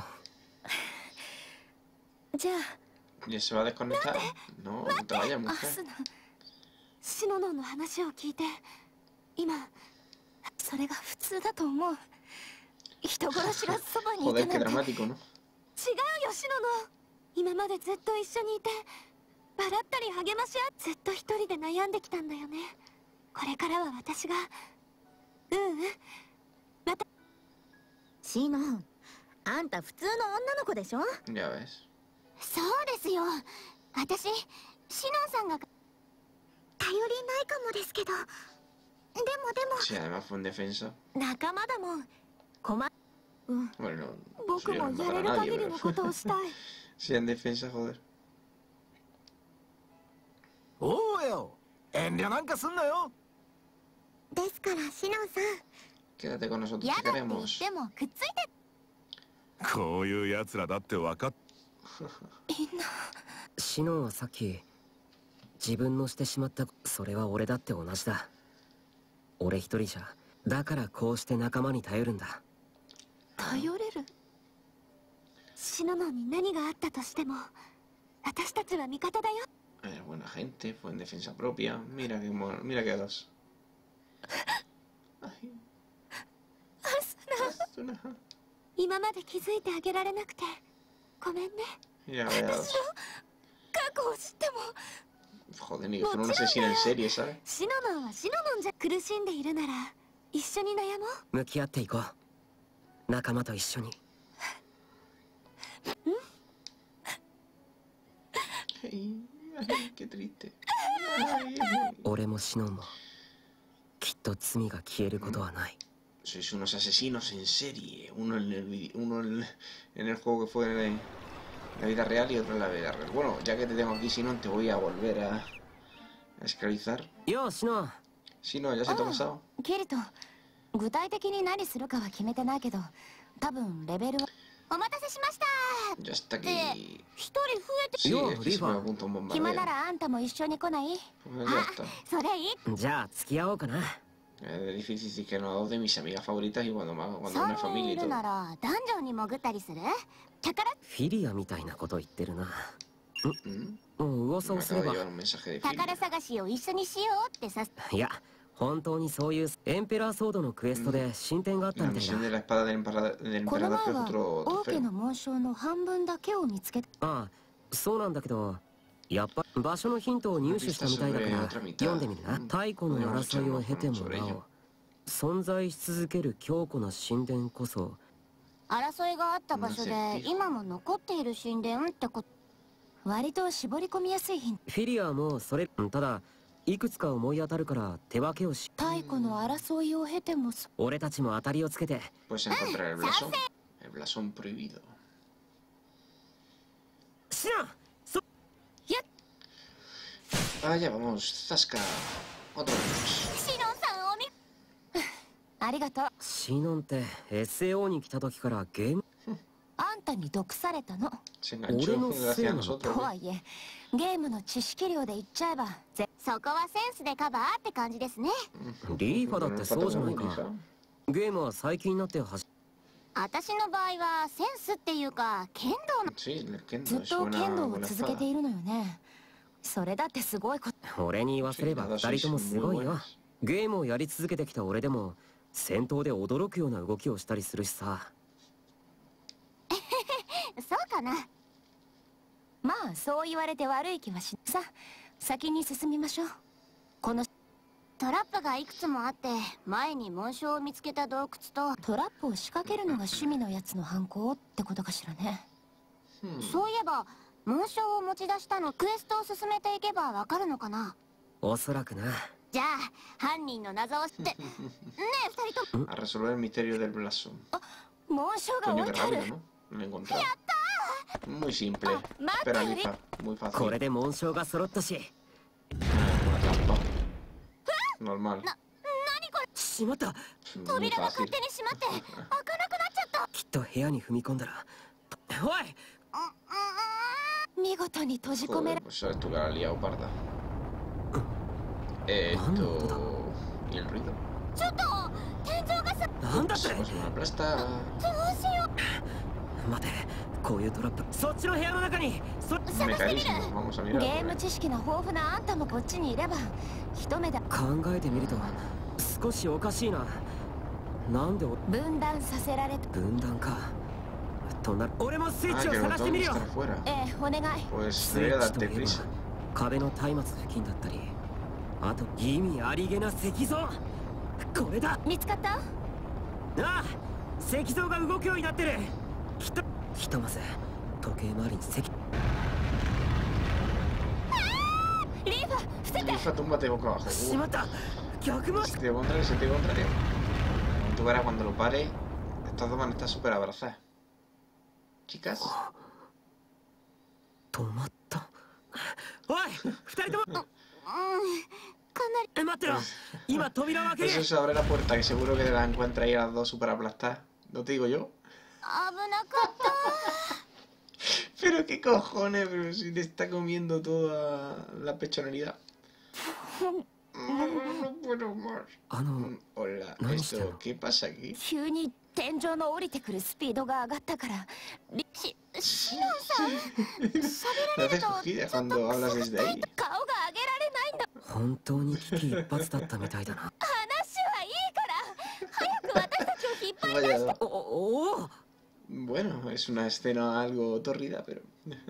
じゃあ ¿Ya se va a desconectar? No, no te vayas, ア mujer. スナ、シノノの話を聞いて今それが普通だと思う。人殺しがそばにい Joder, て qué なんて。違う dramático, ¿no? よシノノ。今までずっと一緒にいて笑ったり励まし合ってずっと一人で悩んできたんだよね。これからは私が。ううん、また。シノン、あんた普通の女の子でしょ。 Ya ves. そうですよ。私シノンさんが頼りないかもですけど、でもでも Sí, además fue en defensa. 仲間だもん。困うん、 Bueno, no, 僕 eso ya も no や matará れ a る nadie, 限りの pero... ことをしたい。 Sí, en defensa, joder. おうよ、遠慮なんかすんなよ。 ですからシノンさん、 Quédate con nosotros 嫌 si だって言 queremos. ってもくっついて。 こういう奴らだって分かっみんなシノンはさっき自分のしてしまった、それは俺だって同じだ。俺一人じゃだからこうして仲間に頼るんだ。 頼れる。シノノに何があったとしても私たちは味方だよ。 Era buena gente, fue en defensa propia. Mira que mono, mira que dos. Ay, アスナ、 Asuna. 今まで気づいてあげられなくてごめんね。 Mira, vaya 私 dos. の過去を知っても Joder, ni que fuera un asesino en serie, ¿sabes? シノノンはシノノンじゃ。苦しんでいるなら一緒に悩もう。 向き合っていこう、仲間と一緒に。 Ay, ay, qué triste. Ay, ay. 俺もシノンもきっと罪が消えることはない。 Sois unos asesinos en serie. Uno en el, vide- uno en el, en el juego que fue en, el- en la vida real y otro en la vida real. Bueno, ya que te tengo aquí, si no, te voy a volver a, a esclavizar. ようシノン。 Si no, ya se te ha pasado. キリト、具体的に何するかは決めてないけど、多分レベルは。お待たせしました。 Ya está aquí. 一人増えて。 Sí, Yo, es que se me Riva. apunta un 暇な bombardeo. らあんたも一緒に来ない？ Pues ya está. それいい。 じゃあ付き合おうかな。 Es difícil decir que no a dos de mis amigas favoritas y cuando más, cuando 三 una 人 familia い y る todo. ならダンジョンに潜ったりする？宝。 フィリアみたいなこと言ってるな。 ¿Mm? うん、噂 Me をす acaba れ de ば。 llegar un mensaje de 宝 Filia. 探しを一緒にしようってさ。 いや、本当にそういうエンペラーソードのクエストで進展があった La みたい misión de だ。 la espada del emperador, del この emperador 前 fue は otro 王家 trofeo. の紋章の半分だけを見つけた。 ああ、そうなんだけど、やっぱ場所のヒントを入手したみたいだから読んでみるな。太古の争いを経てもなお存在し続ける強固な神殿こそ。 争いがあった場所で今も残っている神殿ってこと。割と絞り込みやすいヒント。 フィリアもそれ、ただいくつか思い当たるから手分けをし。 太古の争いを経ても。 俺たちも当たりをつけて。 Puedes encontrar el blasón. El blasón prohibido. シナン、そ Ah, ya vamos. Zasca. Otro menos. シノンさんおみ。ありがとう。 シノンって エスエーオー に来た時からゲーム。 あんたに毒されたの。 Se enganchó gracias a nosotros. とはいえゲームの知識量で言っちゃえばぜそこはセンスでカバーって感じですね。 リーファだってそうじゃないか。ゲームは最近になってはじ。 私の場合はセンスっていうか剣道の Sí, el kendo ずっ es と buena, 剣道を buena 続けて espada. いるのよね。それだってすごいこと。 俺に言わせれば二人ともすごいよ。ゲームをやり続けてきた俺でも戦闘で驚くような動きをしたりするしさ。 そうかな。まあそう言われて悪い気はしさ。先に進みましょう。このトラップがいくつもあって前に紋章を見つけた洞窟とトラップを仕掛けるのが趣味のやつの犯行ってことかしらね。そういえば紋章を持ち出したのクエストを進めていけばわかるのかな。 おそらくな。 じゃあ犯人の謎を知ってねえ二人とも A resolver el misterio del blasón. 紋章が Coño, 置い qué てある。 rápido, ¿no? Lo he encontrado. Muy simple. Espera, Lifa. Muy こ fácil. れで紋章が揃ったし。 Ah, una trampa. Normal. しまった。 Muy 扉が fácil. 勝手に閉まって開かなくなっちゃった。 きっと部屋に踏み込んだら。おい。 見事に閉じ込め Joder, ら pues sabes tú que la has liado parda. Esto... ¿Y el ruido? ちょっと天井がさなんだって。 Pues me aplasta. どうしよ待て、こういうトラップ。そっちの部屋の中に。そ。 Mecanismos, vamos a う。 mirar. ゲー porque- ム知識の豊富なあんたもこっちにいれば一目で考えてみると少しおかしいな。なんでお分断させられた。 分断か。となる。俺もスイッ Ah, チを que los 探してみる dos よ。 están afuera. ええ、お願い。 Pues スイ debería ッチと darte いえば prisa. 壁の松明付近だったり、あと意味ありげな石像。これだ。 見つかった？ ああ、石像が動くようになってる。きっとひとまず時計回りに石。 リーファ、伏せて。 Lifa, túmbate boca abajo. しまった。逆回し。 Sentido contrario, sentido contrario. Tú verás cuando lo pare. Estas dos van a estar súper abrazadas. Chicas. 止まった。おい、二人とも。 うん、かなり。 え、待ってろ。今扉を開け Eso る。 se abre la puerta, que seguro que las encuentra ahí a las dos súper aplastadas. ¿No te digo yo? 危なかった。 Pero qué cojones, pero si te está comiendo toda la pechonalidad. No puedo más. あの、 Mm, Hola, ¿Dónde esto, está? ¿qué pasa aquí? 急に天井の降りてくるスピードが上がったから。リし、シノンさん。喋 Te られる haces と cogida cuando hablas desde ahí. 顔が上げられないんだ。 本当に危機一髪だったみたいだな。 話はいいから早く私たちを引っ張り Vaya, おおお。 bueno, es una escena algo tórrida, pero...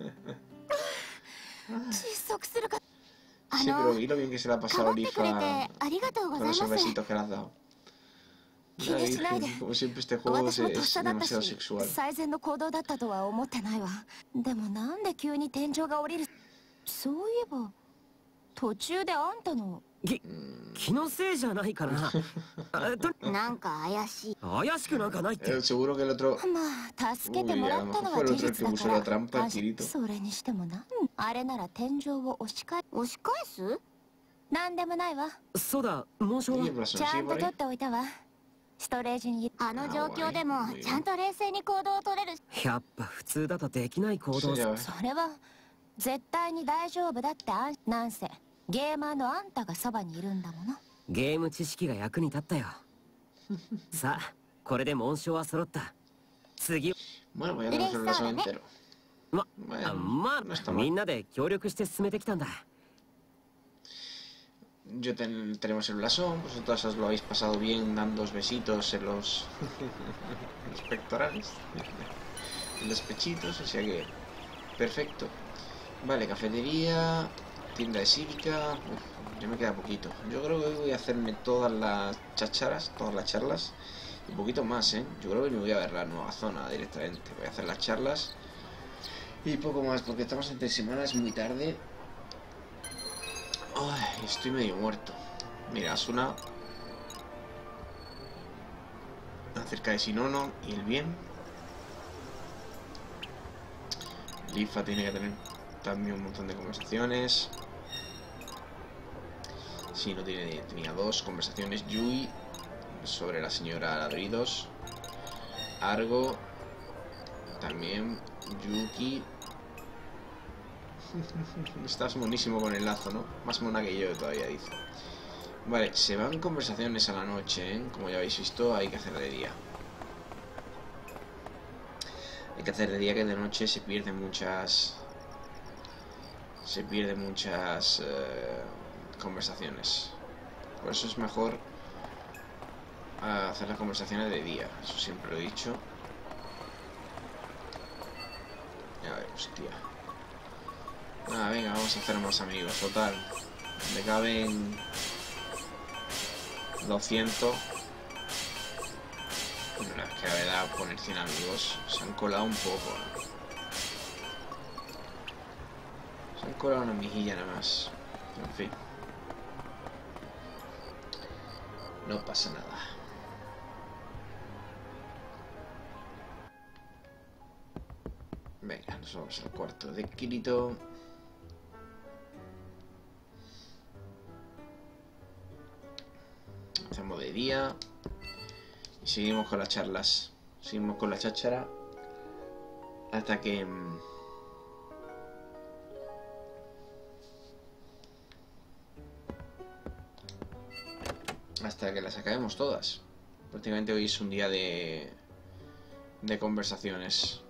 窒息するか。あ Sí, の pero y lo bien que se le ha か pasado ば a ってくれて Lifa ありがとうござ con い esos ます。 besitos que le has dado. 気にしないで。 Como siempre este juego 私 es, もとっ es さだった demasiado し sexual. 最善の行動だったとは思ってないわ。でもなんで急に天井が降りる。そういえば途中であんたのき気のせいじゃないかな。あとなんか怪しい。 怪しくなんかないって Eh, seguro que el otro... まあ助けてもらったのは事実だ Uy, a lo mejor fue el otro el que puso か la ら trampa, 感謝 Kirito. それにしてもなんあれなら天井を押し返押し返すなんでもないわ。 そうだ、紋章 Oye, は el blasón ちゃ sigue ん por と取 ahí. っておいたわ。ストレージにあの状況でもあわいちゃんと冷静に行動を取れる。 やっぱ普通だとできない行動 Sí, ya ves. それは絶対に大丈夫だってあんなんせゲーマーのあんたがそばにいるんだもの。 ゲーム知識が役に立ったよ。さあ、これで紋章は揃った。次。 Bueno, pues ya tenemos el blasón entero. ま、 Bueno, あま no está あ mal. みんなで協力して進めてきたんだ。 Yo ten- tenemos el blasón, vosotras os lo habéis pasado bien dando besitos en los, en los pectorales, en los pechitos, o sea que perfecto. Vale, cafetería, tienda de cívica, uf, ya me queda poquito. Yo creo que hoy voy a hacerme todas las chácharas, todas las charlas, y un poquito más, ¿eh? Yo creo que me voy a ver la nueva zona directamente. Voy a hacer las charlas y poco más, porque estamos entre semanas, muy tarde. Ay, estoy medio muerto. Mira, Asuna acerca de Sinono y el bien. Lifa tiene que tener también un montón de conversaciones. Sino tiene, tenía dos conversaciones. Yui sobre la señora Ladridos. Argo también. Yuki. Estás monísimo con el lazo, ¿no? Más mona que yo todavía, dice. Vale, se van conversaciones a la noche, ¿eh? Como ya habéis visto, hay que hacer de día. Hay que hacer de día, que de noche se pierden muchas... Se pierden muchas eh, conversaciones. Por eso es mejor uh, hacer las conversaciones de día. Eso siempre lo he dicho. A ver, hostia. Ah, venga, vamos a hacer más amigos, total. Me caben doscientos. Bueno, es que la verdad, poner cien amigos se han colado un poco, ¿no? Se han colado una mejilla nada más. En fin. No pasa nada. Venga, nos vamos al cuarto de Kirito. Hacemos de día y seguimos con las charlas, seguimos con la cháchara hasta que hasta que las acabemos todas. Prácticamente hoy es un día de de conversaciones,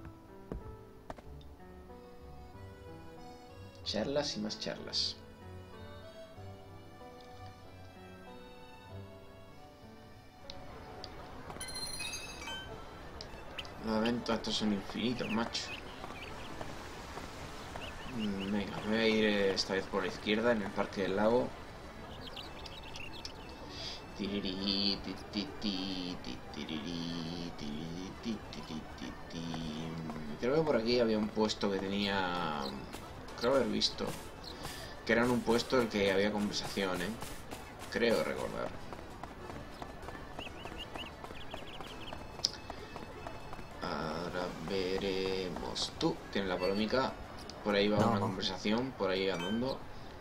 charlas y más charlas. Los eventos estos son infinitos, macho. Venga, voy a ir esta vez por la izquierda, en el Parque del Lago. Tiriri, ti, ti, ti, ti, tiriri, tiriri, ti, ti, ti, ti, ti. Creo que por aquí había un puesto que tenía... Creo haber visto que era en un puesto en el que había conversación, ¿eh? Creo recordar. Ahora veremos. Tú tienes la palomica. Por ahí va No. una conversación. Por ahí andando.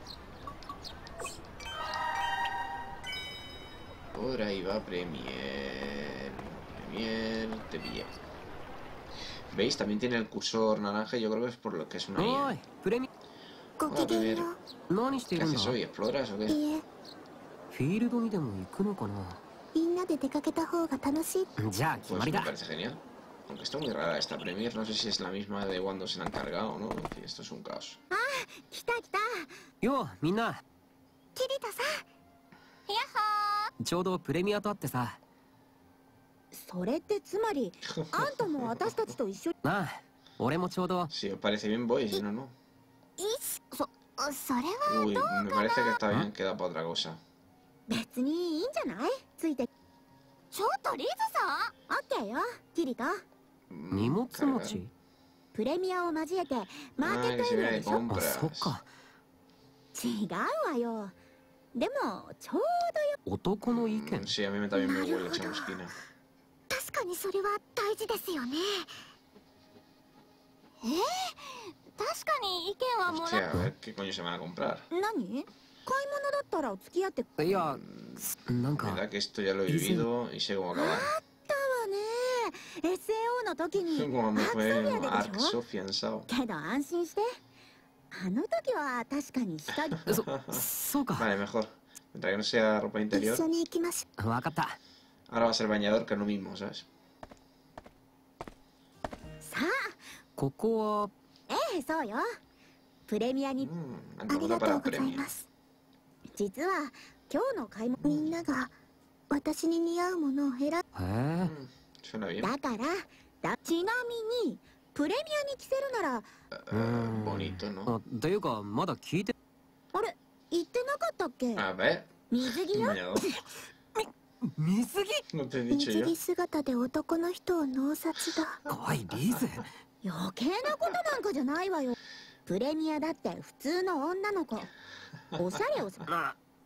Por ahí va Premier. Premier, te pillé. ¿Veis? También tiene el cursor naranja. Yo creo que es por lo que es una お I A. いプレミごきげんよう。 何して ¿Qué るんだ。 haces hoy? ¿Exploras o qué? いいえ、 フィールドにでも行くのかな。 みんなで出かけた方が楽しい。 じゃあ決ま Pues り me だ。 parece genial. Aunque está muy rara esta Premier. No sé si es la misma de cuando se la han cargado o no. En fin, esto es un caos. 来た来た。 ようみんな。 キリトさん。やっちょうどプレミアと会ってさ。 それってつまり、あんたも私たちと一緒。 なあ、俺もちょうど。 Si os parece bien voy, si no, no. いそ、それは Uy, me parece que está bien queda para otra cosa. 別にいいんじゃない？ついて。ちょっとリズさん。オッケーよ、キリト。 荷物持ち。 プレミアを交えてマー Ah, ケッ que ト se エリア viene で de しょ。 あ、そっ compras. か。 違うわよ。でもちょう男の意見。 Mm, sí, a mí me- también me huele esa mosquina. ど確かにそれは大事ですよね。えー、確かに意見はもら Hostia, a ver qué coño se van a comprar. 何？買い物だったら付き合ってたいや、なんか Verdad que esto ya lo he vivido y sé cómo acabar. わね。エスエーオー の時に Como me アーク fue ソフィアで Ark でしょ。 Sofia en Sao. けど安心して。あの時は確かに下着。 そ、そうか。 Vale, mejor. Mientras que no sea ropa 一 interior. 緒に行きましょう。 わかった。 Ahora va a ser bañador, que es lo mismo, ¿sabes? さあ、 ここはええ、そうよ。プレミアに Mm, あ anda り una がと para うござい premio. ます。実は今日の買い物、みんなが私に似合うものを選ぶ。 へえ Mm, suena bien. だからだちなみにプレミアに着せるなら Uh, bonito, あ ¿no? っていうかまだ聞いてあれ言ってなかったっけ？ A ver. 水着よ。 No, 水着 no te he dicho 水 yo. 着姿で男の人を脳殺だ。 おいリーゼ余計なことなんかじゃないわよ。プレミアだって普通の女の子。おしゃれをする。だ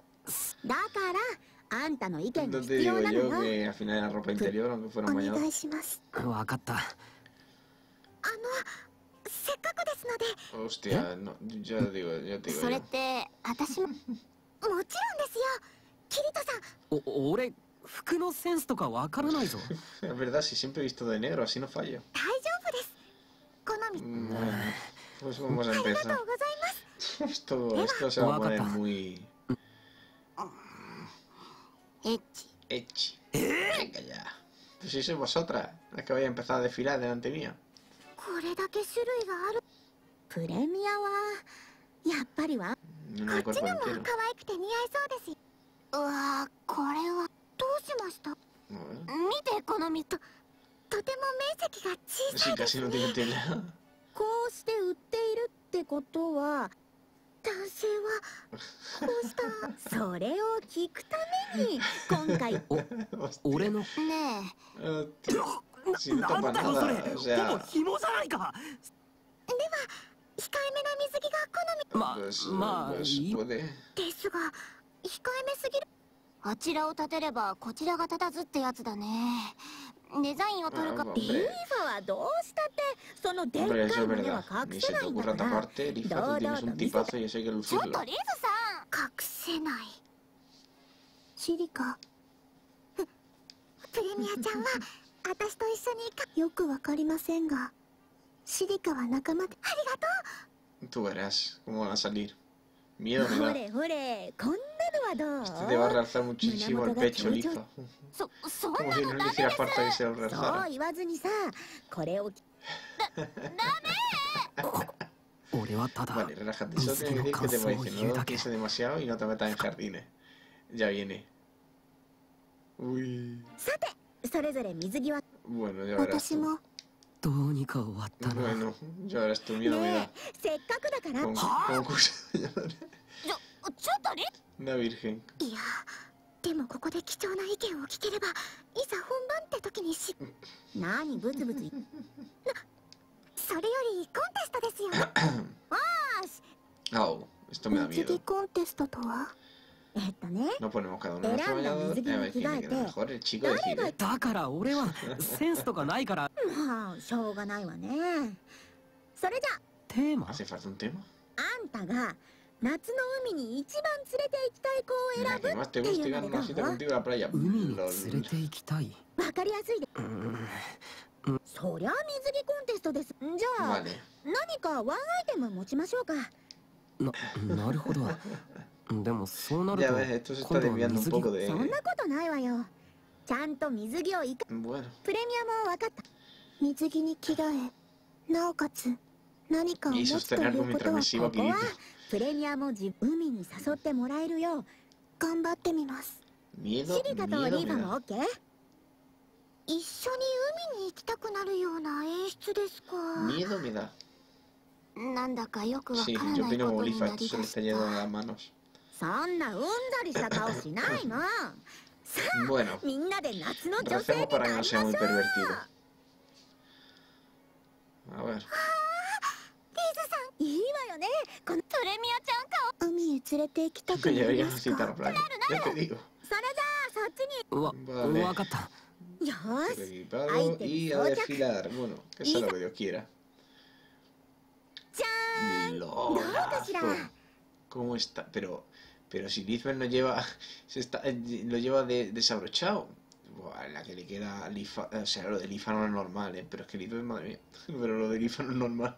からあんたの意見が No te 必要 digo なの yo よ。 que al final era ropa interior, aunque fuera お un 願 bañador. いします。 わかったあのせっかくですので。 Hostia, no, ya digo, ya te digo それ yo. って私ももちろんですよ。キリトさん。 お俺服のセンスとかわからないぞ Es verdad, si siempre he visto de negro, así no fallo. 大丈夫です。好み。 Bueno, pues vamos a ありがとう empezar. ございます。 Esto, esto se va a poner muy エッチ。 edgy. Venga ya. Pues si sois vosotras, es que vais a empezar a desfilar delante mío. これだけ種類がある。プレミアはやっぱりは No こ de っち cuerpo のも可 entero. 愛くて似合いそうですよ。うわー、これはどうしました？ A ver. 見てこの身ととても面積が小さ Sí, いです casi no ね。 tiene tela. こうして売っているってことは男性はこうしたそれを聞くために今回ね Hostia. 俺の Hostia. Si no な tapa んだよそれ nada, o ほぼ sea. 紐じゃないか控えめな水着が好ま Pues, まあ pues いい puede. みですが控えめすぎる。あちらを立てればこちらが立たずってやつだね。デザインを取るか。 Ah, リー hombre. ファはどうしたってそのでっ Hombre, か eso い es 胸 verdad. は Ni 隠 se せな te いんだ ocurra から taparte, Lifa, 堂 tú 々 tienes と un 見せて。 tipazo y eso hay que ちょっ lucirlo. とリーズさん隠せない。シリカプレミアちゃんは私と一緒に行かよくわかりませんがシリカは仲間でありがと Tú verás cómo van a salir. Miedo う。 me ほ da. れほれこんなのはど Este te va a う？ realzar muchísimo el pecho, Lifa. そそん Como な si の no ダ le メ hiciera です。 falta que se lo そう realzara. 言わずにさこれを俺はただ Vale, relájate. Solo 水 tienes 着 que の decir que 感 te 想を parece. 言う No だけ pienses demasiado y no te metas en jardines. Ya viene. Uy. さてそれぞれ水着は Bueno, ya verás 私 tú. もどうにか終わったな Bueno, ya verás tú. Miedo me ね da. えせっかくだから Con, concurso de llamaré ちょちょっとリ una virgen. いやでもここで貴重な意見を聞ければいざ本番って時にし何ブツブツ言なそれよりコンテストですよ。 Oh, esto me da 水着 miedo. コンテストとはえっとね No ponemos cada uno nuestro Era bañador. la A ver quién le queda musiquita. mejor. El chico decide. だから俺はセンスとかないからまあしょうがないわね。それじゃテーマ ¿Hace falta un tema? あんたが夏の海に一番連れて行きたい子を La 選 que ぶ más って te い guste う y の gana で una ど cita う？ contigo a la playa. 海に Lol. 連れて行きたいわかりやすいで。そりゃ水着コンテストです。じゃあ Vale. 何かワンアイテム持ちましょうか。 ななるほどでもそうなる Ya と ves, esto se está 今度は desviando un 水着 poco de. そんなことないわよ。ちゃんと水着をいか Bueno, プレミアも分かった。水着に着替えなおかつ何かを y 持つと sostenerlo いうこと mientras は me sigo ここは Kirito. プレミアも自海に誘ってもらえるよう頑張ってみます。 Miedo, シリカと miedo リー me ファも da. オッケー？一緒に海に行きたくなるような演出ですか。 Miedo me da. なんだかよくわか Sí, ら yo ない opino こ como とに Lifa. な Esto り se だ le し está yendo de た。 las manos. そんなうんざりした顔しないの。さあ Bueno, みんなで夏の女性 recemos に para な que り no まし sea ょう。 muy リーズ pervertido. A ver. さんいいわよね。このプレミアちゃん顔海へ連れて行きたく Me なり llevaría ま a す visitar か。 la playa. Ya te digo. それじゃあそっちに。 わ Vale. わかったよーし Equipado Ahí y te a soy. desfilar. Bueno, que sea lo que Dios quiera. じゃーん。 Lolazo. ¿Cómo está? Pero, pero si Lisbeth no lleva, se está, eh, lo lleva de, desabrochado. Buah, la que le queda a Lifa, o sea, lo de Lifa no es normal, ¿eh? Pero es que Lisbeth, madre mía, pero lo de Lifa no es normal.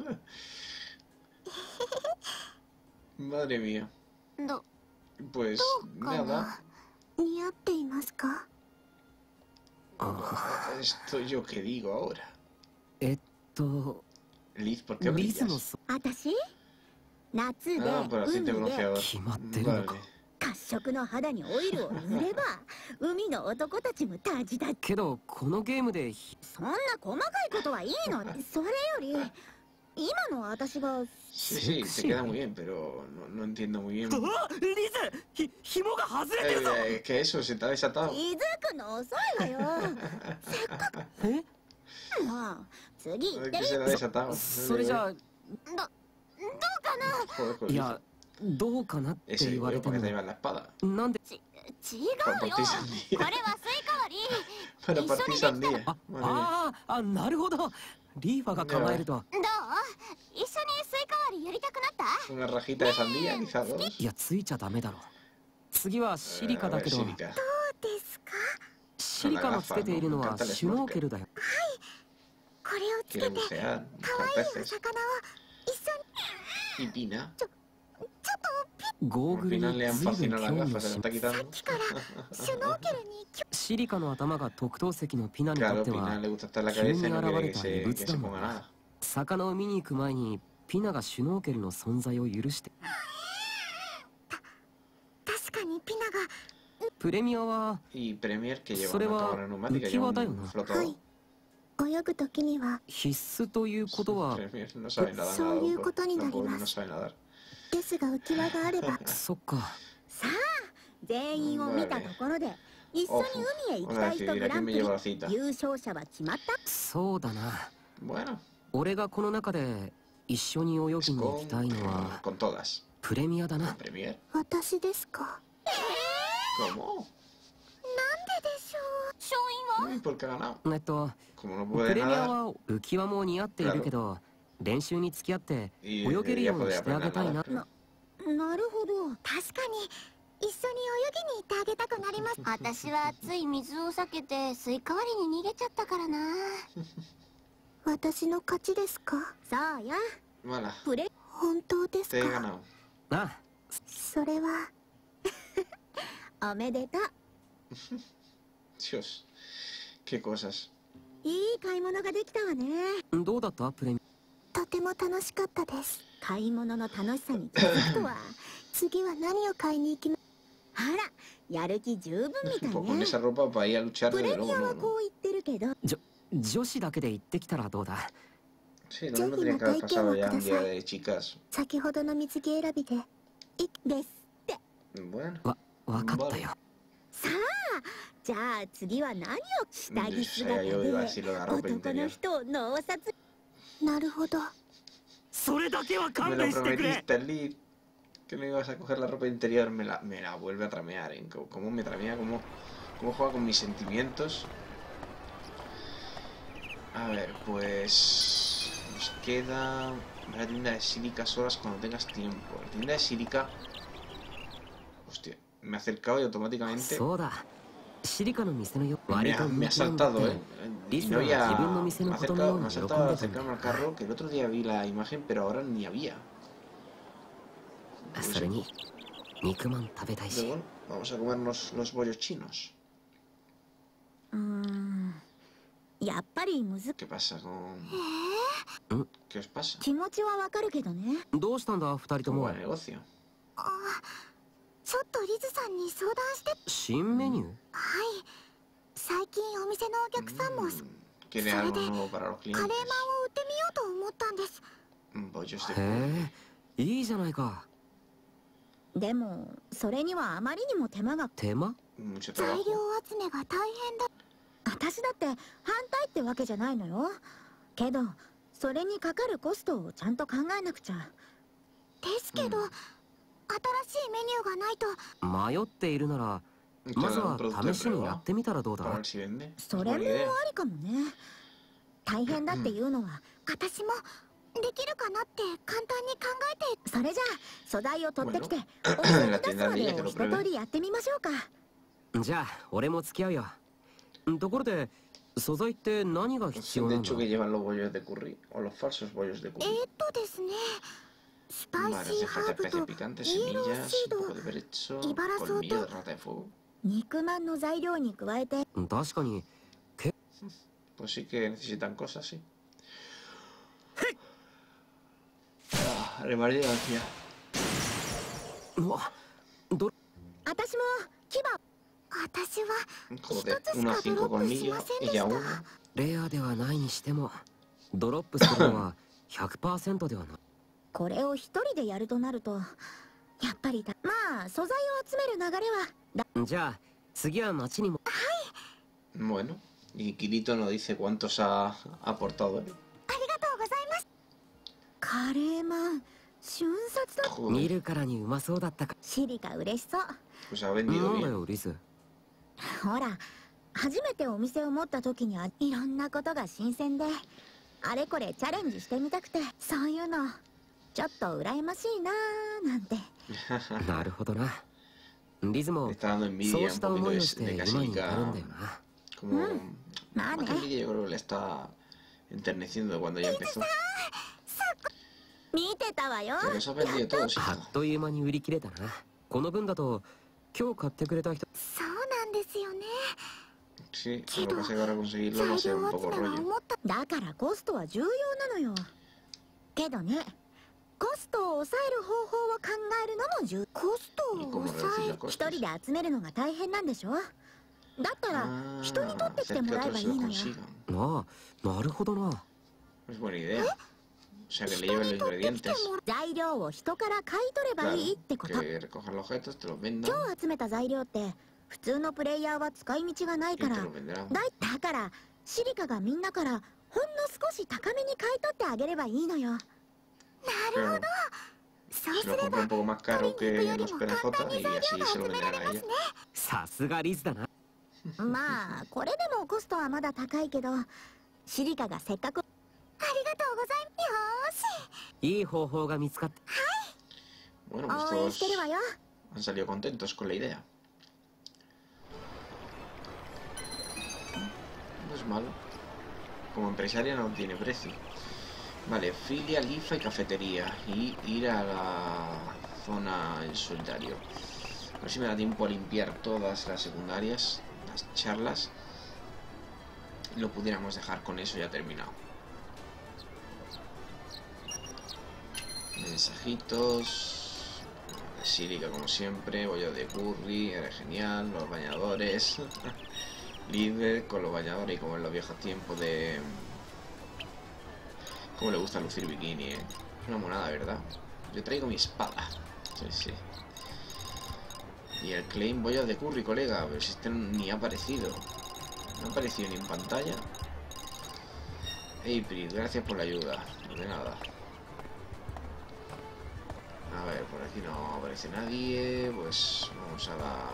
Madre mía. ど Pues か nada, な。似合っていますか。 esto yo qué digo ahora. えっと Liz, ¿por qué リズの brillas? そ私夏で Ah, por así 海 te で conocía. 決まってるの Vale. か。 褐色の肌にオイルを塗れば海の男たちもタジだ。 けどこのゲームでひそんな細かいことはいいの。それより今の私が Sí, sí, te queda muy bien, pero no, no entiendo muy bien. あリズひ紐が外れてるぞ Eh, ¿Qué es eso? ¿Se te ha desatado? 気づくの遅いわよ。せっかえくもう次行っ ¿Qué てみ se te ha desatado? それじゃあどどうかな。 Joder, con いやどうかなって ese 言われ digo, て ¿por qué も te llevas la espada? なんでち違うよ。これはスイカ割り。 Para partir sandía. あ Madre mía. あーあなるほどリーファが構えるとどう？一緒にスイカ割りやりたくなった？ Una rajita de sandía, quizá dos. いやついちゃダメだろ次はシリカ A だ ver, けど Sílica. ですか？ シリカのつけているのはシュノーケルだよこれをつけ Quiere て bucear, 可 buscar 愛いお peces. 魚を一緒に Y Pina. ちょっとゴー Al グル final に le han 随分 fascinado las 興味を gafas, se し las está さ quitando. っきからシュノーケルにきょシリカの頭が特等席のピナにと Claro, って Pina は le gusta estar en la 急に cabeza y no 現 quiere れ que た異 se, 物 que だ se もん ponga な nada. 魚を見に行く前にピナがシュノーケルの存在を許して確かにピナがプレミアは Y Premier que lleva それ una は cámara neumática, 浮き lleva 輪だよ un な flotador. 泳ぐときには必須ということは Premier no sabe nadar, そういう nada. ことになり Tampoco ま no す。 sabe nadar. ですが浮き輪があればそっかさあ全員を見たところで一緒に海へ行きたい人グランプリ優勝者は決まった？ そうだな Bueno, 俺がこの中で一緒に泳ぎ pues に行 con, きたいのは con todas. プレミアだ Con な Premier. 私ですか？ ¿Cómo? なんででしょう。勝因は？ Uy, ¿por qué ha ganado? えっと Como no プ puede レミア nadar, は浮き輪も似合っているけど練習に付き合って泳げるようにしてあげたいななるほど。確かに一緒に泳ぎに行ってあげたくなります。私はつい水を避けてスイカ割りに逃げちゃったからな。私の勝ちですか？そうや。 Mala, プレ本当です te he か？ ganado. ああそれはおめでとう。 Dios, qué cosas. いい買い物ができたわね。 どうだったプレミとても楽しかったです。買い物の楽しさに気づくとは次は何を買いに行きまあら、やる気十分みたい Pues con ね。 esa ropa para ir a luchar, プ desde レミ luego ア no, は ¿no? こう言ってるけど、 じょ女子だけで行ってきたらどうだ Sí, no me tendría que haber pasado ya un día de chicas. 先ほどの水着選びでいですって。 Bueno, わ分かったよさあ、じゃあ次は何を下着 yo 姿 sabía yo で iba a decir lo de la ropa 男の interior. 人を脳殺。なるほど。 それだけは Me 勘 lo 弁してくれ prometiste, Lee, que no ibas a coger la ropa interior. Me la, me la vuelve a tramear, ¿eh? Cómo, cómo me tramea, cómo, cómo juega con mis sentimientos. A ver, pues... Nos queda... La tienda de sílica solas cuando tengas tiempo. La tienda de sílica... Hostia, me he acercado y automáticamente... そうだシリカの店のよ Me 割 ha, と me ha 人気なんだ saltado, っ ¿eh? て Y リス no ナーが había... 自分の店 Me の ha ことのよ acercado, う me に ha 喜ん saltado でたんだ acercarme al carro, que el otro día vi la imagen, pero ahora ni había. それに肉まん食べたい Pero し bueno, vamos a comernos los bollos chinos. うーん、やっぱりむず ¿Qué pasa con...? ¿Mm? ¿Qué os pasa? 気持ちはわかるけどね。 どうしたんだ二人と ¿Cómo も va el negocio? あ、ちょっとリズさんに相談して。 新メニューはい。最近お店のお客さんも Mm, ¿Quiere algo nuevo para los カレーまんを clientes? 売ってみようと思ったんです。 Mm, Bollos de pollo. へえいいじゃないかでもそれにはあまりにも手間が。 手間 Mucho 材 trabajo. 料集めが大変だ。私だって反対ってわけじゃないのよ。けどそれにかかるコストをちゃんと考えなくちゃ。ですけど、 うん新しいメニューがないと。 迷っているなら Claro, まず un は producto de 試しにや prueba ってみたらどう para だ ver si vende. それもあ Buena idea. りかもね。大変だっていうのは私もできるかなって簡単に考えて。それじゃあ素材を取ってきてお店に出すまでを一通りやってみましょうか。 じゃあ俺も付き合うよところで素材って何が Pues 必 han 要なんだ dicho que llevan los bollos de curry o los falsos bollos de え curry. ーっとですね、スパイ Vale, シー hace ハ falta ーブ especias と picantes, イエロー semillas, シー un ド、 poco de derecho, イバラソー colmillo と de rata de fuego. 肉まんの材料に加えて。 確かに Pues sí que necesitan cosas, sí. revalidancia. うわど私も牙私は Joder, 一つし uno a かド cinco ロップし colmillos ません y でし ya た uno. レアではないにしてもドロップするのは ひゃくパーセント ではない。 これを一人でやるとなるとやっぱりだまあ素材を集める流れはだじゃあ次は町にも Bueno, y Kirito nos dice cuántos ha aportado. ありがとうございますカレーマン瞬殺だ見 Joder, るからにうまそうだったか。 シリカ嬉しそう pues ha な vendido んだ bien. よリズ。 ほら初めてお店を持った時にはいろんなことが新鮮であれこれチャレンジしてみたくてそういうのちょっと羨ましいなーなんてなるほどな。リズ Le も está dando そう envidia し un た poquito 思い de, をして de 今に至 Casica. るんだよな。 Como. Nada, Más que ¿eh? envidia, yo creo que le está enterneciendo cuando ya empezó. 見てたわよ Pero eso ha vendido todo, sí. あっという間に売り切れたな。この分だと今日買ってくれた人。 そうなんですよね Sí, lo que pasa es que ahora conseguirlo va a 材 ser 料 un 集 poco めは rollo. 思っただからコストは重要なのよけどねコストを抑える方法を考えるのも重コストを抑え一人で集めるのが大変なんでしょだったら Ah, 人に取ってきて hacer も que らえ otros ばい se い lo のよ consigan. なあ、なるほどな。 Es buena idea. O sea, que le 人 lleven に los 取ってきて ingredientes. もら材料を人から買い取れば Claro, いいってこと que recojan los objetos, te los vendan 今日集めた材料って普通のプレイヤーは使い道がない y か te ら los venderán. だいだからシリカがみんなからほんの少し高めに買い取ってあげればいいのよなるほど Claro, そう se す lo れ compra ば un poco más 鶏 caro 肉 que より los も P N 簡単 J に y 材料 así が se 集 lo めら venderán れ a ます ella. ねさすがリズだな。 まあこれでもコストはまだ高いけどシリカがせっかくありがとうございますよいい方法が見つかった。 Bueno, ー pues し応援してる todos わよ han salido contentos con la idea. No es malo. Como empresaria no tiene precio. Vale, filial, IFA y cafetería. Y ir a la zona en solitario. A ver si me da tiempo a limpiar todas las secundarias, las charlas. Y lo pudiéramos dejar con eso ya terminado. Mensajitos. Sílica como siempre. Bollo de curry. Eres genial. Los bañadores. Líder con los bañadores y como en los viejos tiempos de... Cómo le gusta lucir bikini, eh. Es una monada, ¿verdad? Yo traigo mi espada. Sí, sí. Y el claim bollo de curry, colega. Pero si este ni ha aparecido. No ha aparecido ni en pantalla. April, gracias por la ayuda. No de nada. A ver, por aquí no aparece nadie. Pues vamos a la...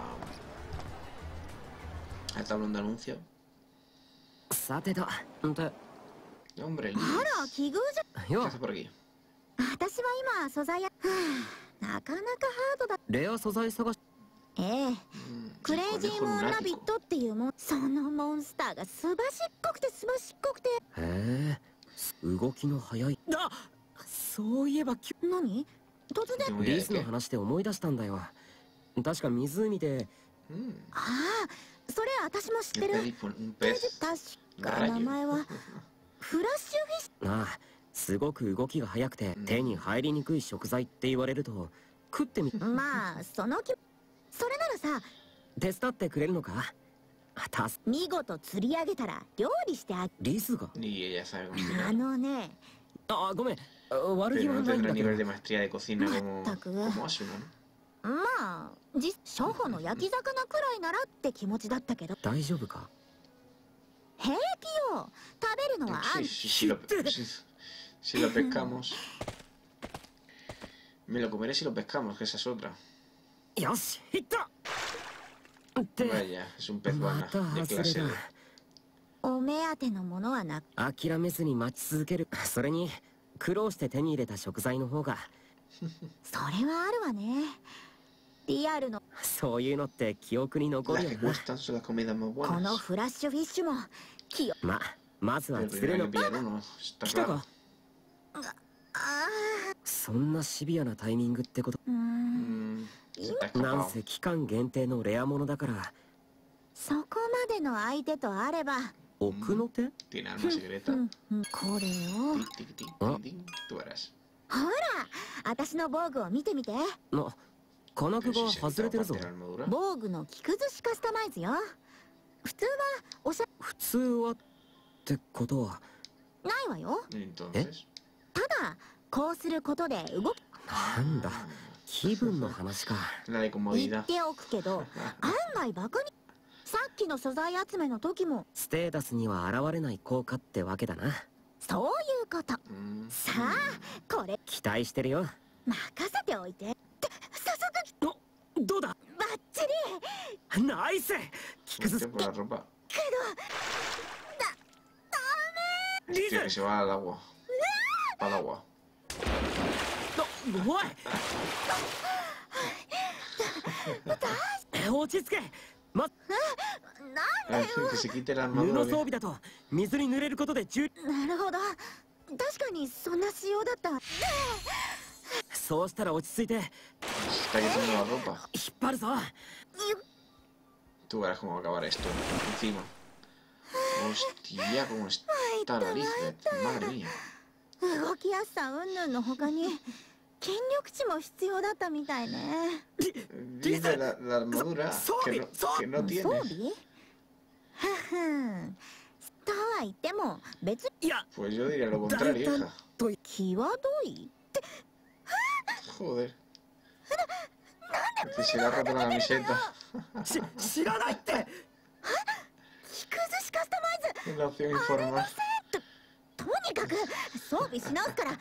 al tablón de anuncio. さてと、んて、 Hombre, あ Liz. ら奇遇じゃ ¿Qué よ hace por aquí? 私は今素材やはあなかなかハードだレア素材探し。 ええ Mm, クレイ el ジー conejo ムーンラビッ lunático. トっていうもんそのモンスターがすばしっこくてすばしっこくてへえ、動きの速い。あ、そういえばきゅ何突然 Tengo リ idea ズ de の qué. 話で思い出したんだよ。確か湖で Mm, ああそれ私も知って un る pez, un pez 確か名前はフラッシュフィッシなあ、すごく動きが速くてうん手に入りにくい食材って言われると食ってみュまあその気それならさ手伝ってくれるのか？たす見事釣り上げたら料理してあリズが Ni ella sabe あ cocinar. のねあ、ごめん悪気 Pero は no ないん tendrá だけ nivel de ど maestría de cocina como, Mataku. como Asuna, ¿no? まあ実初歩の焼き魚くらいならって気持ちだったけど大丈夫か？ 平気よ食べるのはあ Sí, ん sí, sí, lo, sí, si lo pescamos. Me lo comeré si lo pescamos, que esa es otra. よし、行ったって Vaya, es un pez ま guana た de 外れ clase だ D. お目当てのものはな諦めずに待ち続ける。それに苦労して手に入れた食材の方がそれはあるわねリアルのそういうのって記憶に残 Las る que よな。 cuestan son las comidas más この buenas. フラッシュフィッシュも気をま、まずは Pero 釣る primero の hay que pillar uno, está 来た claro. か？そんなシビアなタイミングってこと。 うーん Mm, se te ha なん escapado. せ期間限定のレアものだからそこまでの相手とあれば奥の手？ Tiene alma secreta. うんうんこれを Tic, tic, tic, tic, tic. Tú verás. ほら、私の防具を見てみて。 な、金具が外れてるぞ。 防具の着崩しカスタマイズよ。普通はおしゃ普通はってことはないわよ。 え？ ただこうすることで動き。 なんだ、気分の話か。 言っておくけど、案外バカに。さっきの素材集めの時もステータスには現れない効果ってわけだな。 そういうこと。さあ、これ期待してるよ。 任せておいて。って早速。 お、どうだ。 バッチリ。ナイス。着崩す。けど。だ、ダメ。リズ。 Que se va al agua. Al agua. おい。落ち着け。ま。 なんだよ。 Que se quite la 布装備だと水に濡れることで重。 なるほど。確かにそんな仕様だった。 そうしたら落ち着いて。 Está quitando la ropa. 引っ張るぞ。 Tú verás cómo va a acabar esto. Encima. Hostia, cómo está la Lisbeth. Madre mía. 動きやすさ云々の他に筋力値も必要だったみたいね。 Dice la, la armadura que no, que no tiene. 装備？ふふん。とは言っても別に。 Pues yo diría lo contrario, hija. 際どいって。 Joder. Que se le ha roto la camiseta. 知らないって。 着崩しカスタマイズ。 La opción informal. とにかく装備し直すから。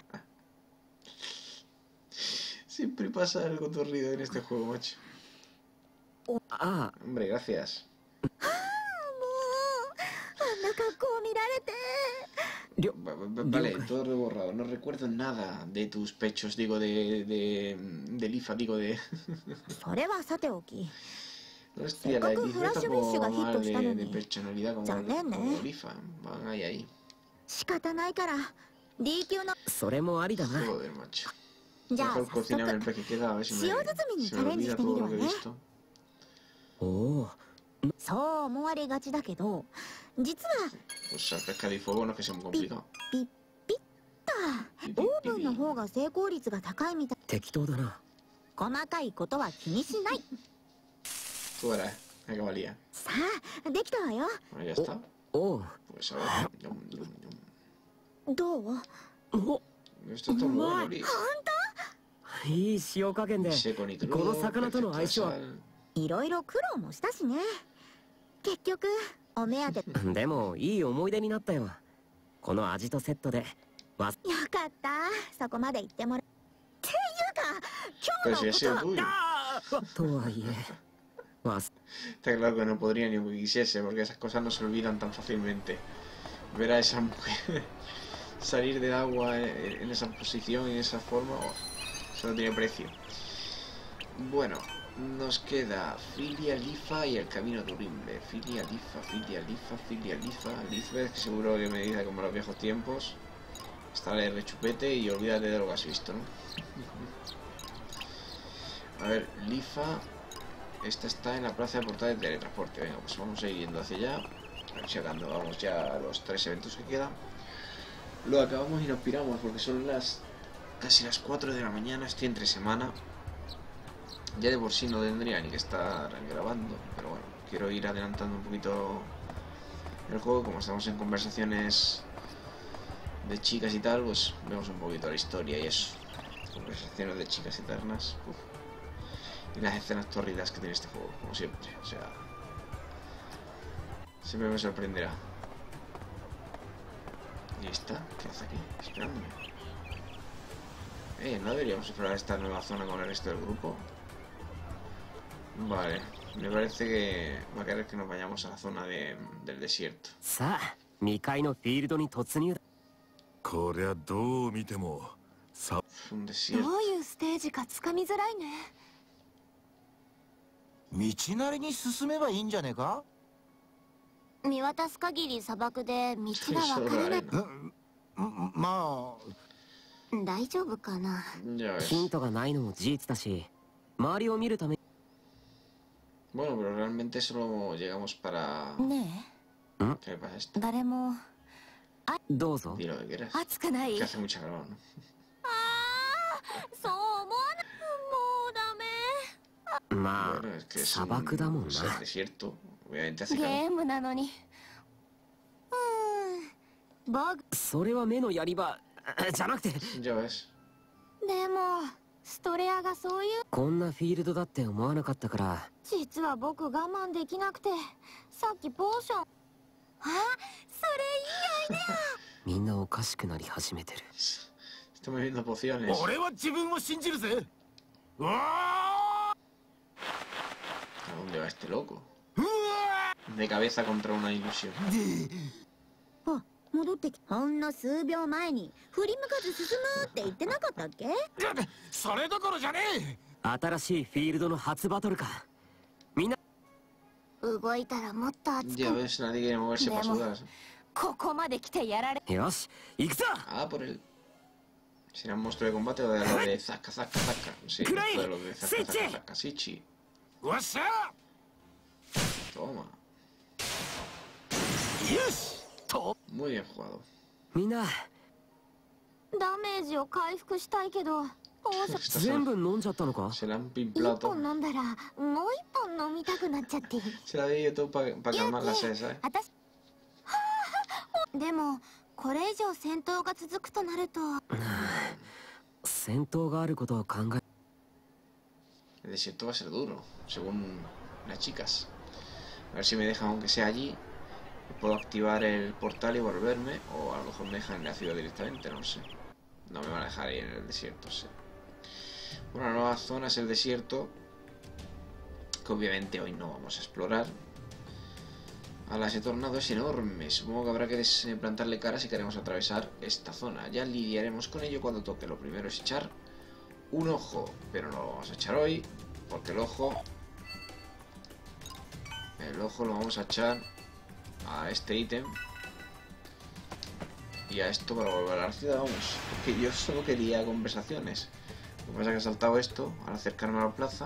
Siempre pasa algo torrido en este juego, macho. Ah. Hombre, gracias. Vale, todo reborrado. No recuerdo nada de tus pechos, digo, de... de... de Lifa, digo, de... Hostia, la Lifa tampoco va mal de, de personalidad como, como Lifa. Van ahí, ahí. Joder, macho. Mejor cocinar el pez que queda, a ver si me, se me olvida todo lo que he visto. Oh. Pues al pesca de fuego no es que sea muy complicado. オーブンの方が成功率が高いみたい。 適当だな。 細かいことは気にしない。 Tú verás, ¿eh? Que valía. さあ、できたわよ。 Bueno, ya está. Oh. Pues ahora. Yum, yum, yum. どう？ Oh. Esto está muy bueno, Liz. いい塩加減で、この魚との相性は。 いろいろ苦労もしたしね。結局お目当て。 でもいい思い出になったよ。この味とセットで。よかった。そこまで言ってもらっていうか、今日のことは。 とはいえ。 Está claro que no podría ni aunque quisiese, porque esas cosas no se olvidan tan fácilmente. Ver a esa mujer salir del agua en esa posición y en esa forma, oh, eso no tiene precio. Bueno, nos queda Filia, Lifa y el camino de Urimble. Filia, Lifa, Filia, Lifa, Filia, Lifa, Lisbeth, que seguro que me dice como en los viejos tiempos. Está el rechupete y olvídate de lo que has visto, ¿no? A ver, Lifa. Esta está en la plaza de portal de teletransporte. Venga, pues vamos a ir yendo hacia allá. A ver si acabando, vamos ya a los tres eventos que quedan. Lo acabamos y nos piramos porque son las casi las cuatro de la mañana. Estoy entre semana. Ya de por sí no tendría ni que estar grabando, pero bueno, quiero ir adelantando un poquito el juego. Como estamos en conversaciones de chicas y tal, pues vemos un poquito la historia y eso. Conversaciones de chicas eternas. Uf. Y las escenas torridas que tiene este juego, como siempre. O sea, siempre me sorprenderá. ¿Y esta? ¿Qué hace aquí? Esperándome. Eh, ¿no deberíamos explorar esta nueva zona con el resto del grupo? Vale, me parece que va a querer que nos vayamos a la zona de, del desierto. さあ、にかいのフィールドに突入だ。 こりゃどう見てもさ。 Un desierto. どういうステージかつかみづらいね。 道なりに進めばいいんじゃねえか？ 見渡す限り砂漠で道がわからない。 まあ大丈夫かな。 ヒントがないのも事実だし、周りを見るため。 Bueno, pero realmente solo llegamos para. ねえ。¿Qué pasa esto? 誰も。 どうぞ。 Di lo que quieras. 熱くない。 Que hace mucha calor, ¿no? あそう思わない。もうダメ。 ま Bueno, es que あ es 砂 un, 漠だもん no sé, な。 desierto. Obviamente hace ゲ calor. ームなのに。うーんバグ。 それは目のやり場じゃなくて、 Ya ves. でもストレアがそういう。 こんなフィールドだって思わなかったから。 実は僕我慢できなくて、さっきポーション。あ、それいいアイデア。 みんなおかしくなり始めてる。 Estamos bebiendo pociones. 俺は自分を信じるぜ。うわ ¿A dónde va este loco? ーうわ De cabeza contra una ilusión. あ、戻ってき。ほんの数秒前に振り向かず進むって言ってなかったっけ？ ーそれどころじゃねえ。 新しいフィールドの初バトルか。みんな動いたらもっと熱 Ya く。 ves, nadie quiere moverse para sudar. ここまで来てやられ。 よし行くぞ。 Ah, por el... ¿Será un monstruo de combate o de lo de zaca, zaca, zaca? Sí, Cray, de lo de zaca, zaca, Sichi. zaca, Sichi. わっしゃ Toma. よしと Muy bien jugado. みんなダメージを回復したいけど、ポーション Estas 全 son- 部飲んじゃったのか。 Se la han 一 pimplado todo. 本飲んだらもう一本飲みたくなっちゃって。 Se la di todo para pa calmar la sed, ¿sabes? 私でもこれ以上戦闘が続くとなると。 戦闘があることを考え El desierto va a ser duro, según las chicas. A ver si me dejan, aunque sea allí. Puedo activar el portal y volverme. O a lo mejor me dejan en la ciudad directamente, no sé. No me van a dejar ir en el desierto, sí. Bueno, la nueva zona es el desierto. Que obviamente hoy no vamos a explorar. Ahora ese tornado es enorme. Supongo que habrá que des- plantarle cara si queremos atravesar esta zona. Ya lidiaremos con ello cuando toque. Lo primero es echar un ojo, pero no lo vamos a echar hoy, porque el ojo el ojo lo vamos a echar a este ítem y a esto para volver a la ciudad. Vamos, porque yo solo quería conversaciones. Lo que pasa es que he saltado esto al acercarme a la plaza.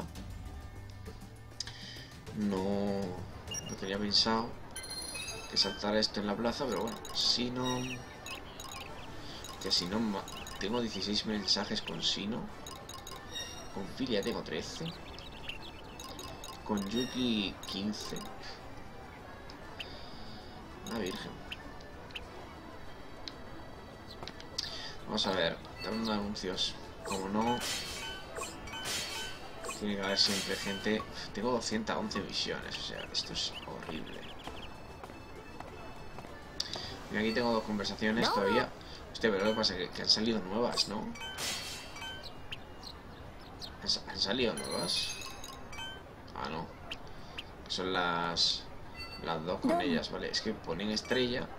No lo tenía pensado que saltara esto en la plaza, pero bueno, si no, que si no ma- tengo dieciséis mensajes con Sino. Con Filia tengo trece. Con Yuki quince. La virgen. Vamos a ver. Dando anuncios. Como no. Tiene que haber siempre gente. Tengo doscientas once visiones. O sea, esto es horrible. Y aquí tengo dos conversaciones No. todavía. Hostia, pero lo que pasa es que, que han salido nuevas, ¿no? ¿Han, sa- han salido nuevas? Ah, no. Son las... Las dos con No. ellas, ¿vale? Es que ponen estrella.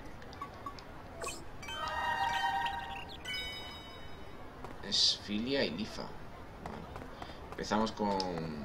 Es Filia y Lifa. Vale. Empezamos con...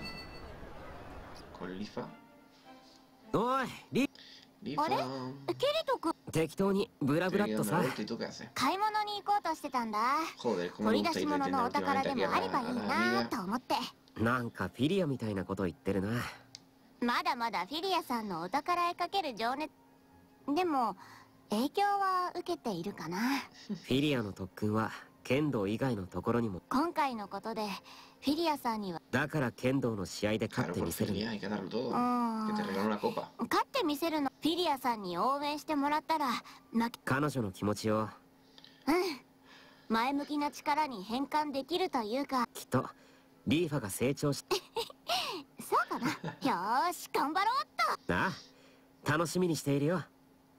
Con Lifa. おいリ Lifa... あれケリト君、 適当にブラブラっと Te さ。 ¿Y tú qué haces? 買い物に行こうとしてたんだ。 Joder, cómo 掘 me り出 gusta し ir de 物 tienda のお宝 últimamente で aquí も a あればいい la, a な amiga. la amiga. と思って。 なんかフィリアみたいなこと言ってるな。 まだまだフィリアさんのお宝へかける情熱。でも影響は受けているかな。 フィリアの特訓は剣道以外のところにも。 今回のことでフィリアさんにはだから剣道の試合で勝 Claro, って por みせるんだ。 Filia hay que darlo todo. Ah. Que te regalo una copa. 勝ってみせるの。フィリアさんに応援してもらったら負け。 彼女の気持ちをうん。前向きな力に変換できるというか。 きっとリーファが成長しそうかな。よーし頑張ろうっと。 なあ楽しみにしているよ。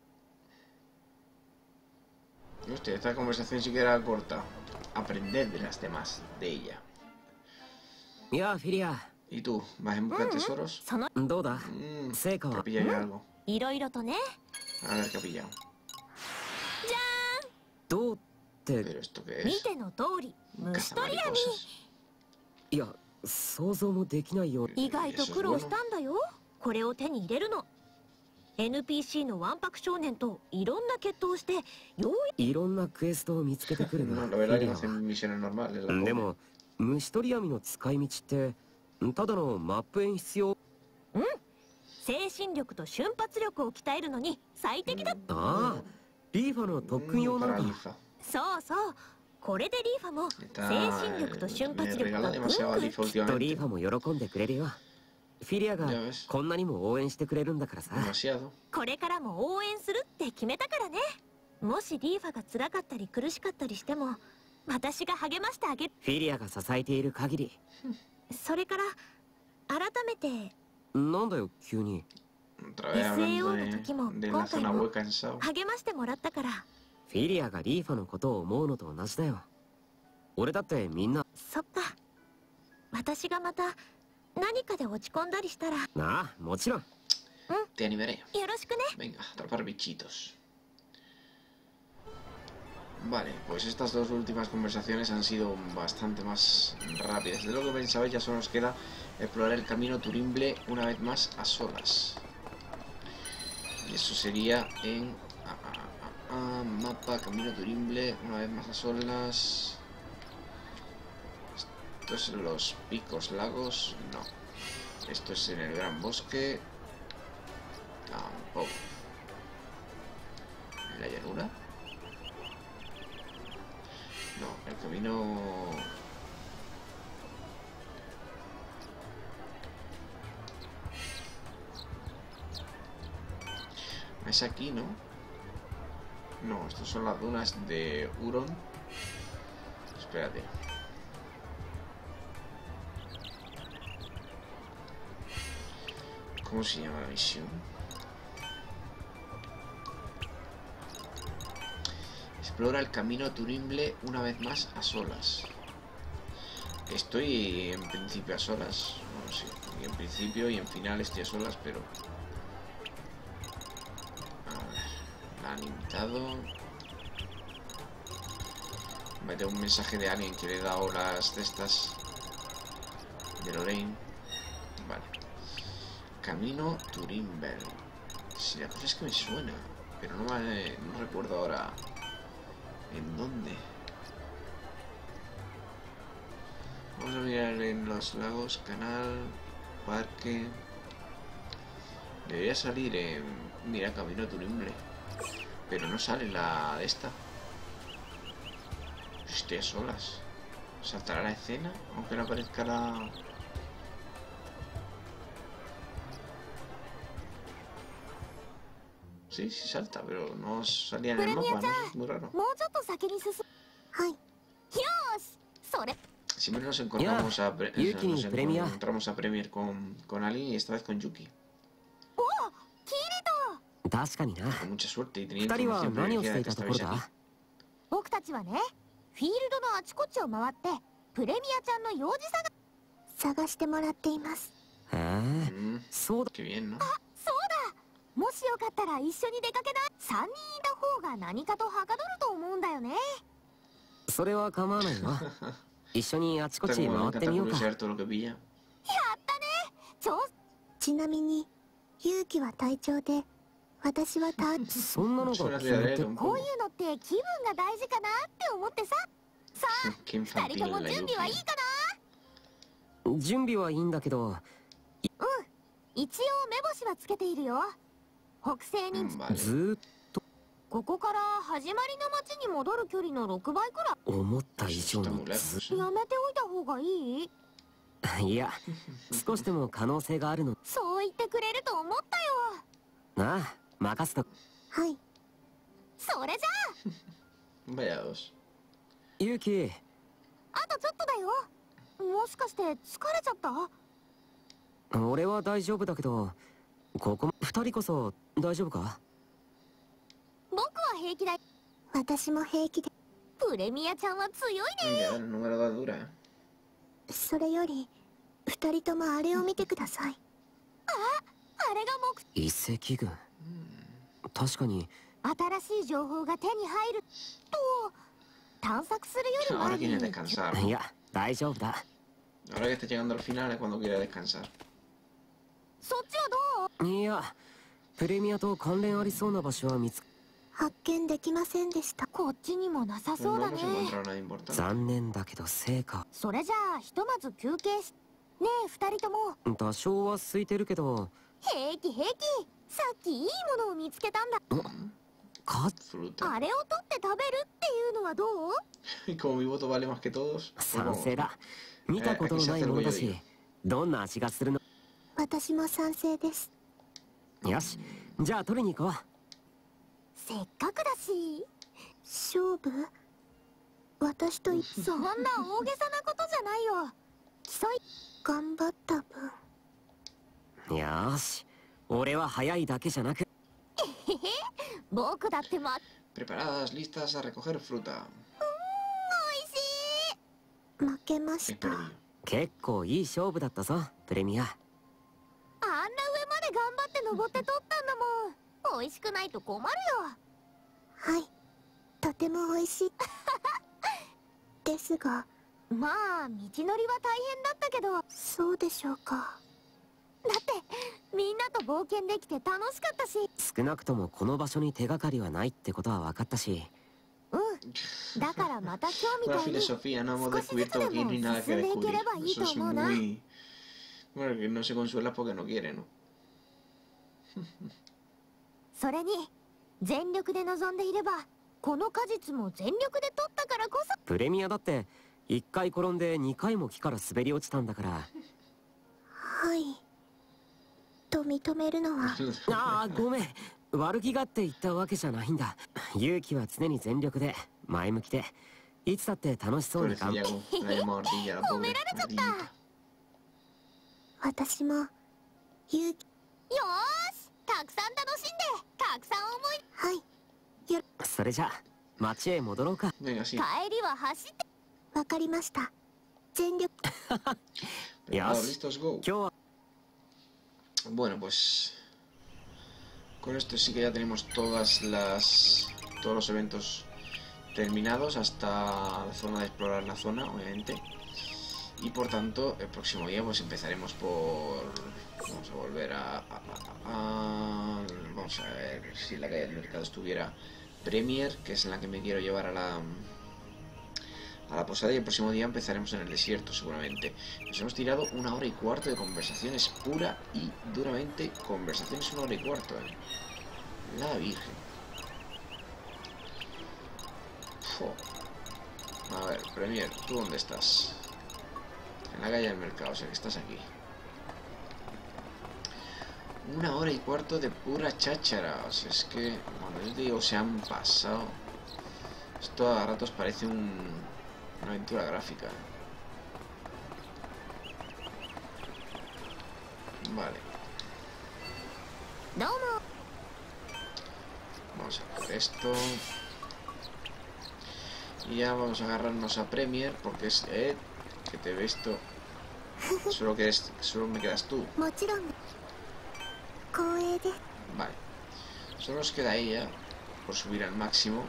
Hostia, esta conversación sí que era corta. Aprender de las demás, de ella. いやフィリア ¿Y tú? ¿Vas en busca de tesoros? そのどうだ Mmm, 成果 ¿te は pilla yo algo? いろいろとね。 A ver qué ha pillado. どうって ¿Pero esto qué 見 es? ての通り Un 虫取り網。 cazamariposas. いや想像もできないよ。 意外と苦労したんだよ。これを手に入れるの。エヌピーシー のわんぱく少年といろんな決闘をしてようやいろんなクエストを見つけてくる No, な la フ verdad ィ que リ no アは。 hacen misiones normales. La で come. も虫取り網の使い道ってただのマップ演出用。 精神力と瞬発力を鍛えるのに最適だ。 ああリーファの特訓用な Para のか。 Lifa. そうそう。 これでリーファも精 Está, 神力と eh, 瞬 me 発力 regala がぐん demasiado a ぐん Leaf きっとリー últimamente. ファも喜んでくれるよ。フィリアが Ya ves. こんなにも応援してくれるんだからさ。 Demasiado. これからも応援するって決めたからね。もしリーファが辛かったり苦しかったりしても私が励ましてあげる。 フィリアが支えている限り。 それから改めてなんだよ急に。 Otra vez hablando de, S A O の時も de 今 la 回 zona も hueca en Sao. 励ましてもらったから。 フィリアがリーファのことを思うのと同じだよ。俺だってみんな。 そっか。私がまた何かで落ち込んだりしたらなあ、もちろん。 Te animaré. よろしくね。 Venga, atrapar bichitos. Vale, pues estas dos últimas conversaciones han sido bastante más rápidas de lo que pensaba. Ya solo nos queda explorar el camino Turimble una vez más a solas. Y eso sería en... Ah, ah, ah, ah, mapa, camino Turimble, una vez más a solas. Esto es en los picos, lagos, no. Esto es en el gran bosque. Tampoco. ¿En la llanura? No, el camino... Es aquí, ¿no? No, estas son las dunas de Huron. Espérate. ¿Cómo se llama la misión? Explora el camino Turimble una vez más a solas. Estoy en principio a solas. No sé, y en principio y en final estoy a solas, pero... A ver, la han invitado. Me da un mensaje de alguien que le he dado las de estas de Lorraine. Vale. Camino Turimble. Si la cosa es que me suena, pero no, me, no recuerdo ahora en dónde. Vamos a mirar en los lagos, canal, parque. Debería salir en... Mira, Camino Turimble. Pero no sale la de esta. Estoy a solas. ¿Saltará la escena? Aunque no aparezca la... Sí, sí salta, pero no salía en el mapa, ¿no? Es muy raro. もうちょっと先に進む。はい。よーし。それ。 Siempre nos encontramos a, Pre- Yuki nos ni Premia. encontramos a Premier con, con alguien y esta vez con Yuki. おお、キリト。 確かにな。 Con mucha suerte y tenía 二人は información 何をして privilegiada い de que たところ estabais aquí. だ？ 僕たちはね、フィールドのあちこちを回ってプレミアちゃんの用事探探してもらっています。 へえ、 Mm, そうだ。 qué bien, ¿no? そうだ。もしよかったら一緒に出かけない？三人いた方が何かとはかどると思うんだよね。 それは構わないよ。一緒にあちこち Tengo 回 que ってみようか。 curiosear todo lo que pilla. やったね。超。ちなみに勇気は隊長で、私はた。 そんなのが Suena 決め de て él un こ poco. ういうのって気分が大事かなって思ってさ。さあ、 Qué 二 infantil 人とも la 準備はいい Yuki. かな？ 準備はいいんだけど、 うん。一応目星はつけているよ。北西に、 Mm, vale. ずーっここから始まりの町に戻る距離のろくばいくらと思った以上にずい。やめておいた方がいい？ いや、少しでも可能性があるの。 そう言ってくれると思ったよ。 なあ、任せと。 はい。それじゃ Vaya dos. ユウキ、 あ、あとちょっとだよ。もしかして疲れちゃった？ 俺は大丈夫だけど、ここ二人こそ大丈夫か？ 僕は平気だ。私も平気で。プレミアちゃんは強いね。 Ya, el número de dura. それより二人ともあれを見てください。あ、あれが目遺跡群。確かに。 新しい情報が手に入ると探索するより Ahora 前 quiere に。 descansar. いや、大丈夫だ。 Ahora que está llegando al final es cuando quiere descansar. そっちはどう？ いや、プレミアと関連ありそうな場所は見つ発見できませんでした。こっちにもなさ Pues そう no だね。 hemos encontrado nada importante. 残念だけど成果。 それじゃあひとまず休憩し。ねえ二人とも。 多少は空いてるけど、 平気平気。さっきいいものを見つけたんだ。 か Fruta. あれを取って食べるっていうのはどう？ Y como mi voto vale más que todos, pues 賛 vamos. 成だ。見たことのないものだし、どんな味がするの？ 私も賛成です。 よし、じゃあ取りに行こう。 せっかくだし。勝負？私とそんな大げさなことじゃないよ。競い頑張った分。 よーし、俺は早いだけじゃなく。 僕だってま。 Preparadas, listas a recoger fruta. おいしい。負けま He した。 perdido. 結構いい勝負だったぞ、プレミア。 あんな上まで頑張って登って取ったんだもん。美味しくないと困るよ。はい、とても美味しい。ですが、まあ道のりは大変だったけど。そうでしょうか。だってみんなと冒険できて楽しかったし。 少なくともこの場所に手がかりはないってことは分かったし。 うん、だからまた今日み La たいに filosofía, no hemos 少しずつ descubierto で aquí も ni nada que 進んでいけ descubrir. ればいい Eso と es 思うな。 muy... Bueno, que no se consuela porque no quiere, ¿no? それに全力で臨んでいればこの果実も全力で取ったからこそ。 プレミアだっていっかい転んでにかいも木から滑り落ちたんだから。 はいと認めるのは。 ああ、ごめん。悪気があって言ったわけじゃないんだ。勇気は常に全力で前向きでいつだって楽しそうに頑張る。 褒められちゃった。私も勇気。よーし、たくさん楽しんでたくさん思い。はいよ。 それじゃあ町へ戻ろうか。 Venga, sí. 帰りは走って。わかりました。全力。 Preparados, listos, go. 今日は Bueno, pues con esto sí que ya tenemos todas las todos los eventos terminados hasta la zona de explorar la zona, obviamente. Y por tanto, el próximo día pues empezaremos por... Vamos a volver a... a, a, a vamos a ver si la calle del mercado estuviera Premier, que es en la que me quiero llevar a la... a la posada, y el próximo día empezaremos en el desierto seguramente. Nos hemos tirado una hora y cuarto de conversaciones, pura y duramente conversaciones, una hora y cuarto, ¿eh? La Virgen. Fo. A ver, Premier, ¿tú dónde estás? En la calle del mercado, o sea que estás aquí. Una hora y cuarto de pura cháchara. O sea, es que, cuando yo te digo se han pasado, esto a ratos parece un... una aventura gráfica. Vale. Vamos a hacer esto. Y ya vamos a agarrarnos a Premier, porque es... Eh, que te ve esto. Solo, que es, solo me quedas tú. Vale. Solo nos queda ella por subir al máximo.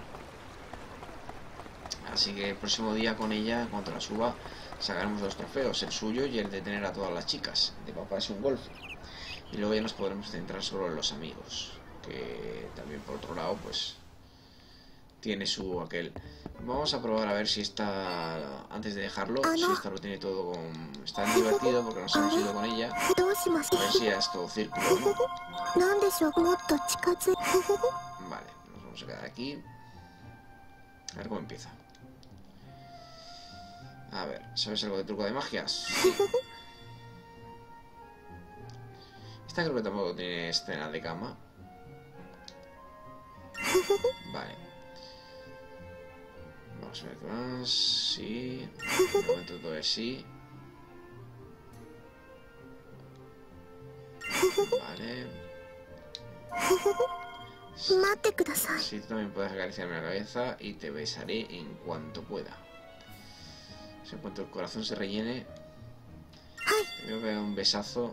Así que el próximo día con ella, cuando la suba, sacaremos dos trofeos, el suyo y el de tener a todas las chicas. De papá es un golf. Y luego ya nos podremos centrar solo en los amigos, que también por otro lado pues tiene su aquel. Vamos a probar a ver si está, antes de dejarlo, si esta lo tiene todo con... Está divertido porque nos hemos ido con ella. A ver si ya es todo círculo, ¿no? Vale, nos vamos a quedar aquí. A ver cómo empieza. A ver, ¿sabes algo de truco de magia? Sí. Esta creo que tampoco tiene escena de cama. Vale. Vamos a ver qué más. Sí. De momento todo es sí. Vale. Sí, tú también puedes acariciarme la cabeza y te besaré en cuanto pueda. Si en cuanto el corazón se rellene, te voy a pegar un besazo.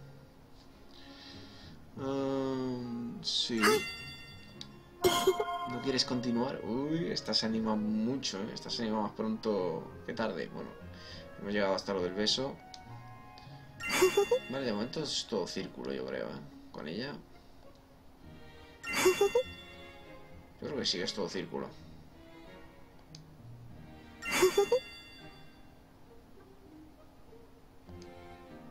Um, sí. ¿No quieres continuar? Uy, esta se anima mucho, ¿eh? Esta se anima más pronto que tarde. Bueno, hemos llegado hasta lo del beso. Vale, de momento es todo círculo, yo creo, ¿eh? Con ella. Yo creo que sí, es todo círculo.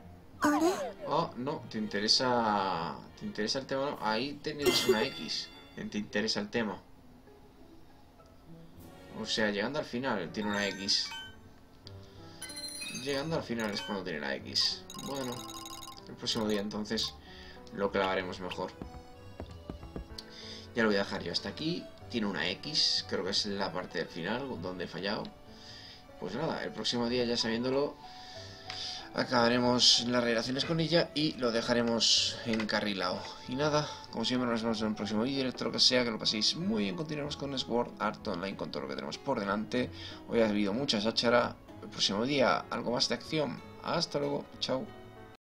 Oh, no, te interesa... ¿Te interesa el tema? No, ahí tenéis una X. ¿Te interesa el tema? O sea, llegando al final tiene una X. Llegando al final es cuando tiene la X. Bueno, el próximo día entonces lo clavaremos mejor. Ya lo voy a dejar yo hasta aquí. Tiene una X, creo que es la parte del final donde he fallado. Pues nada, el próximo día ya sabiéndolo, acabaremos las relaciones con ella y lo dejaremos encarrilado. Y nada, como siempre nos vemos en el próximo vídeo, directo, lo que sea, que lo paséis muy bien. Continuamos con Sword Art Online, con todo lo que tenemos por delante. Hoy ha habido mucha cháchara. El próximo día algo más de acción. Hasta luego, chao.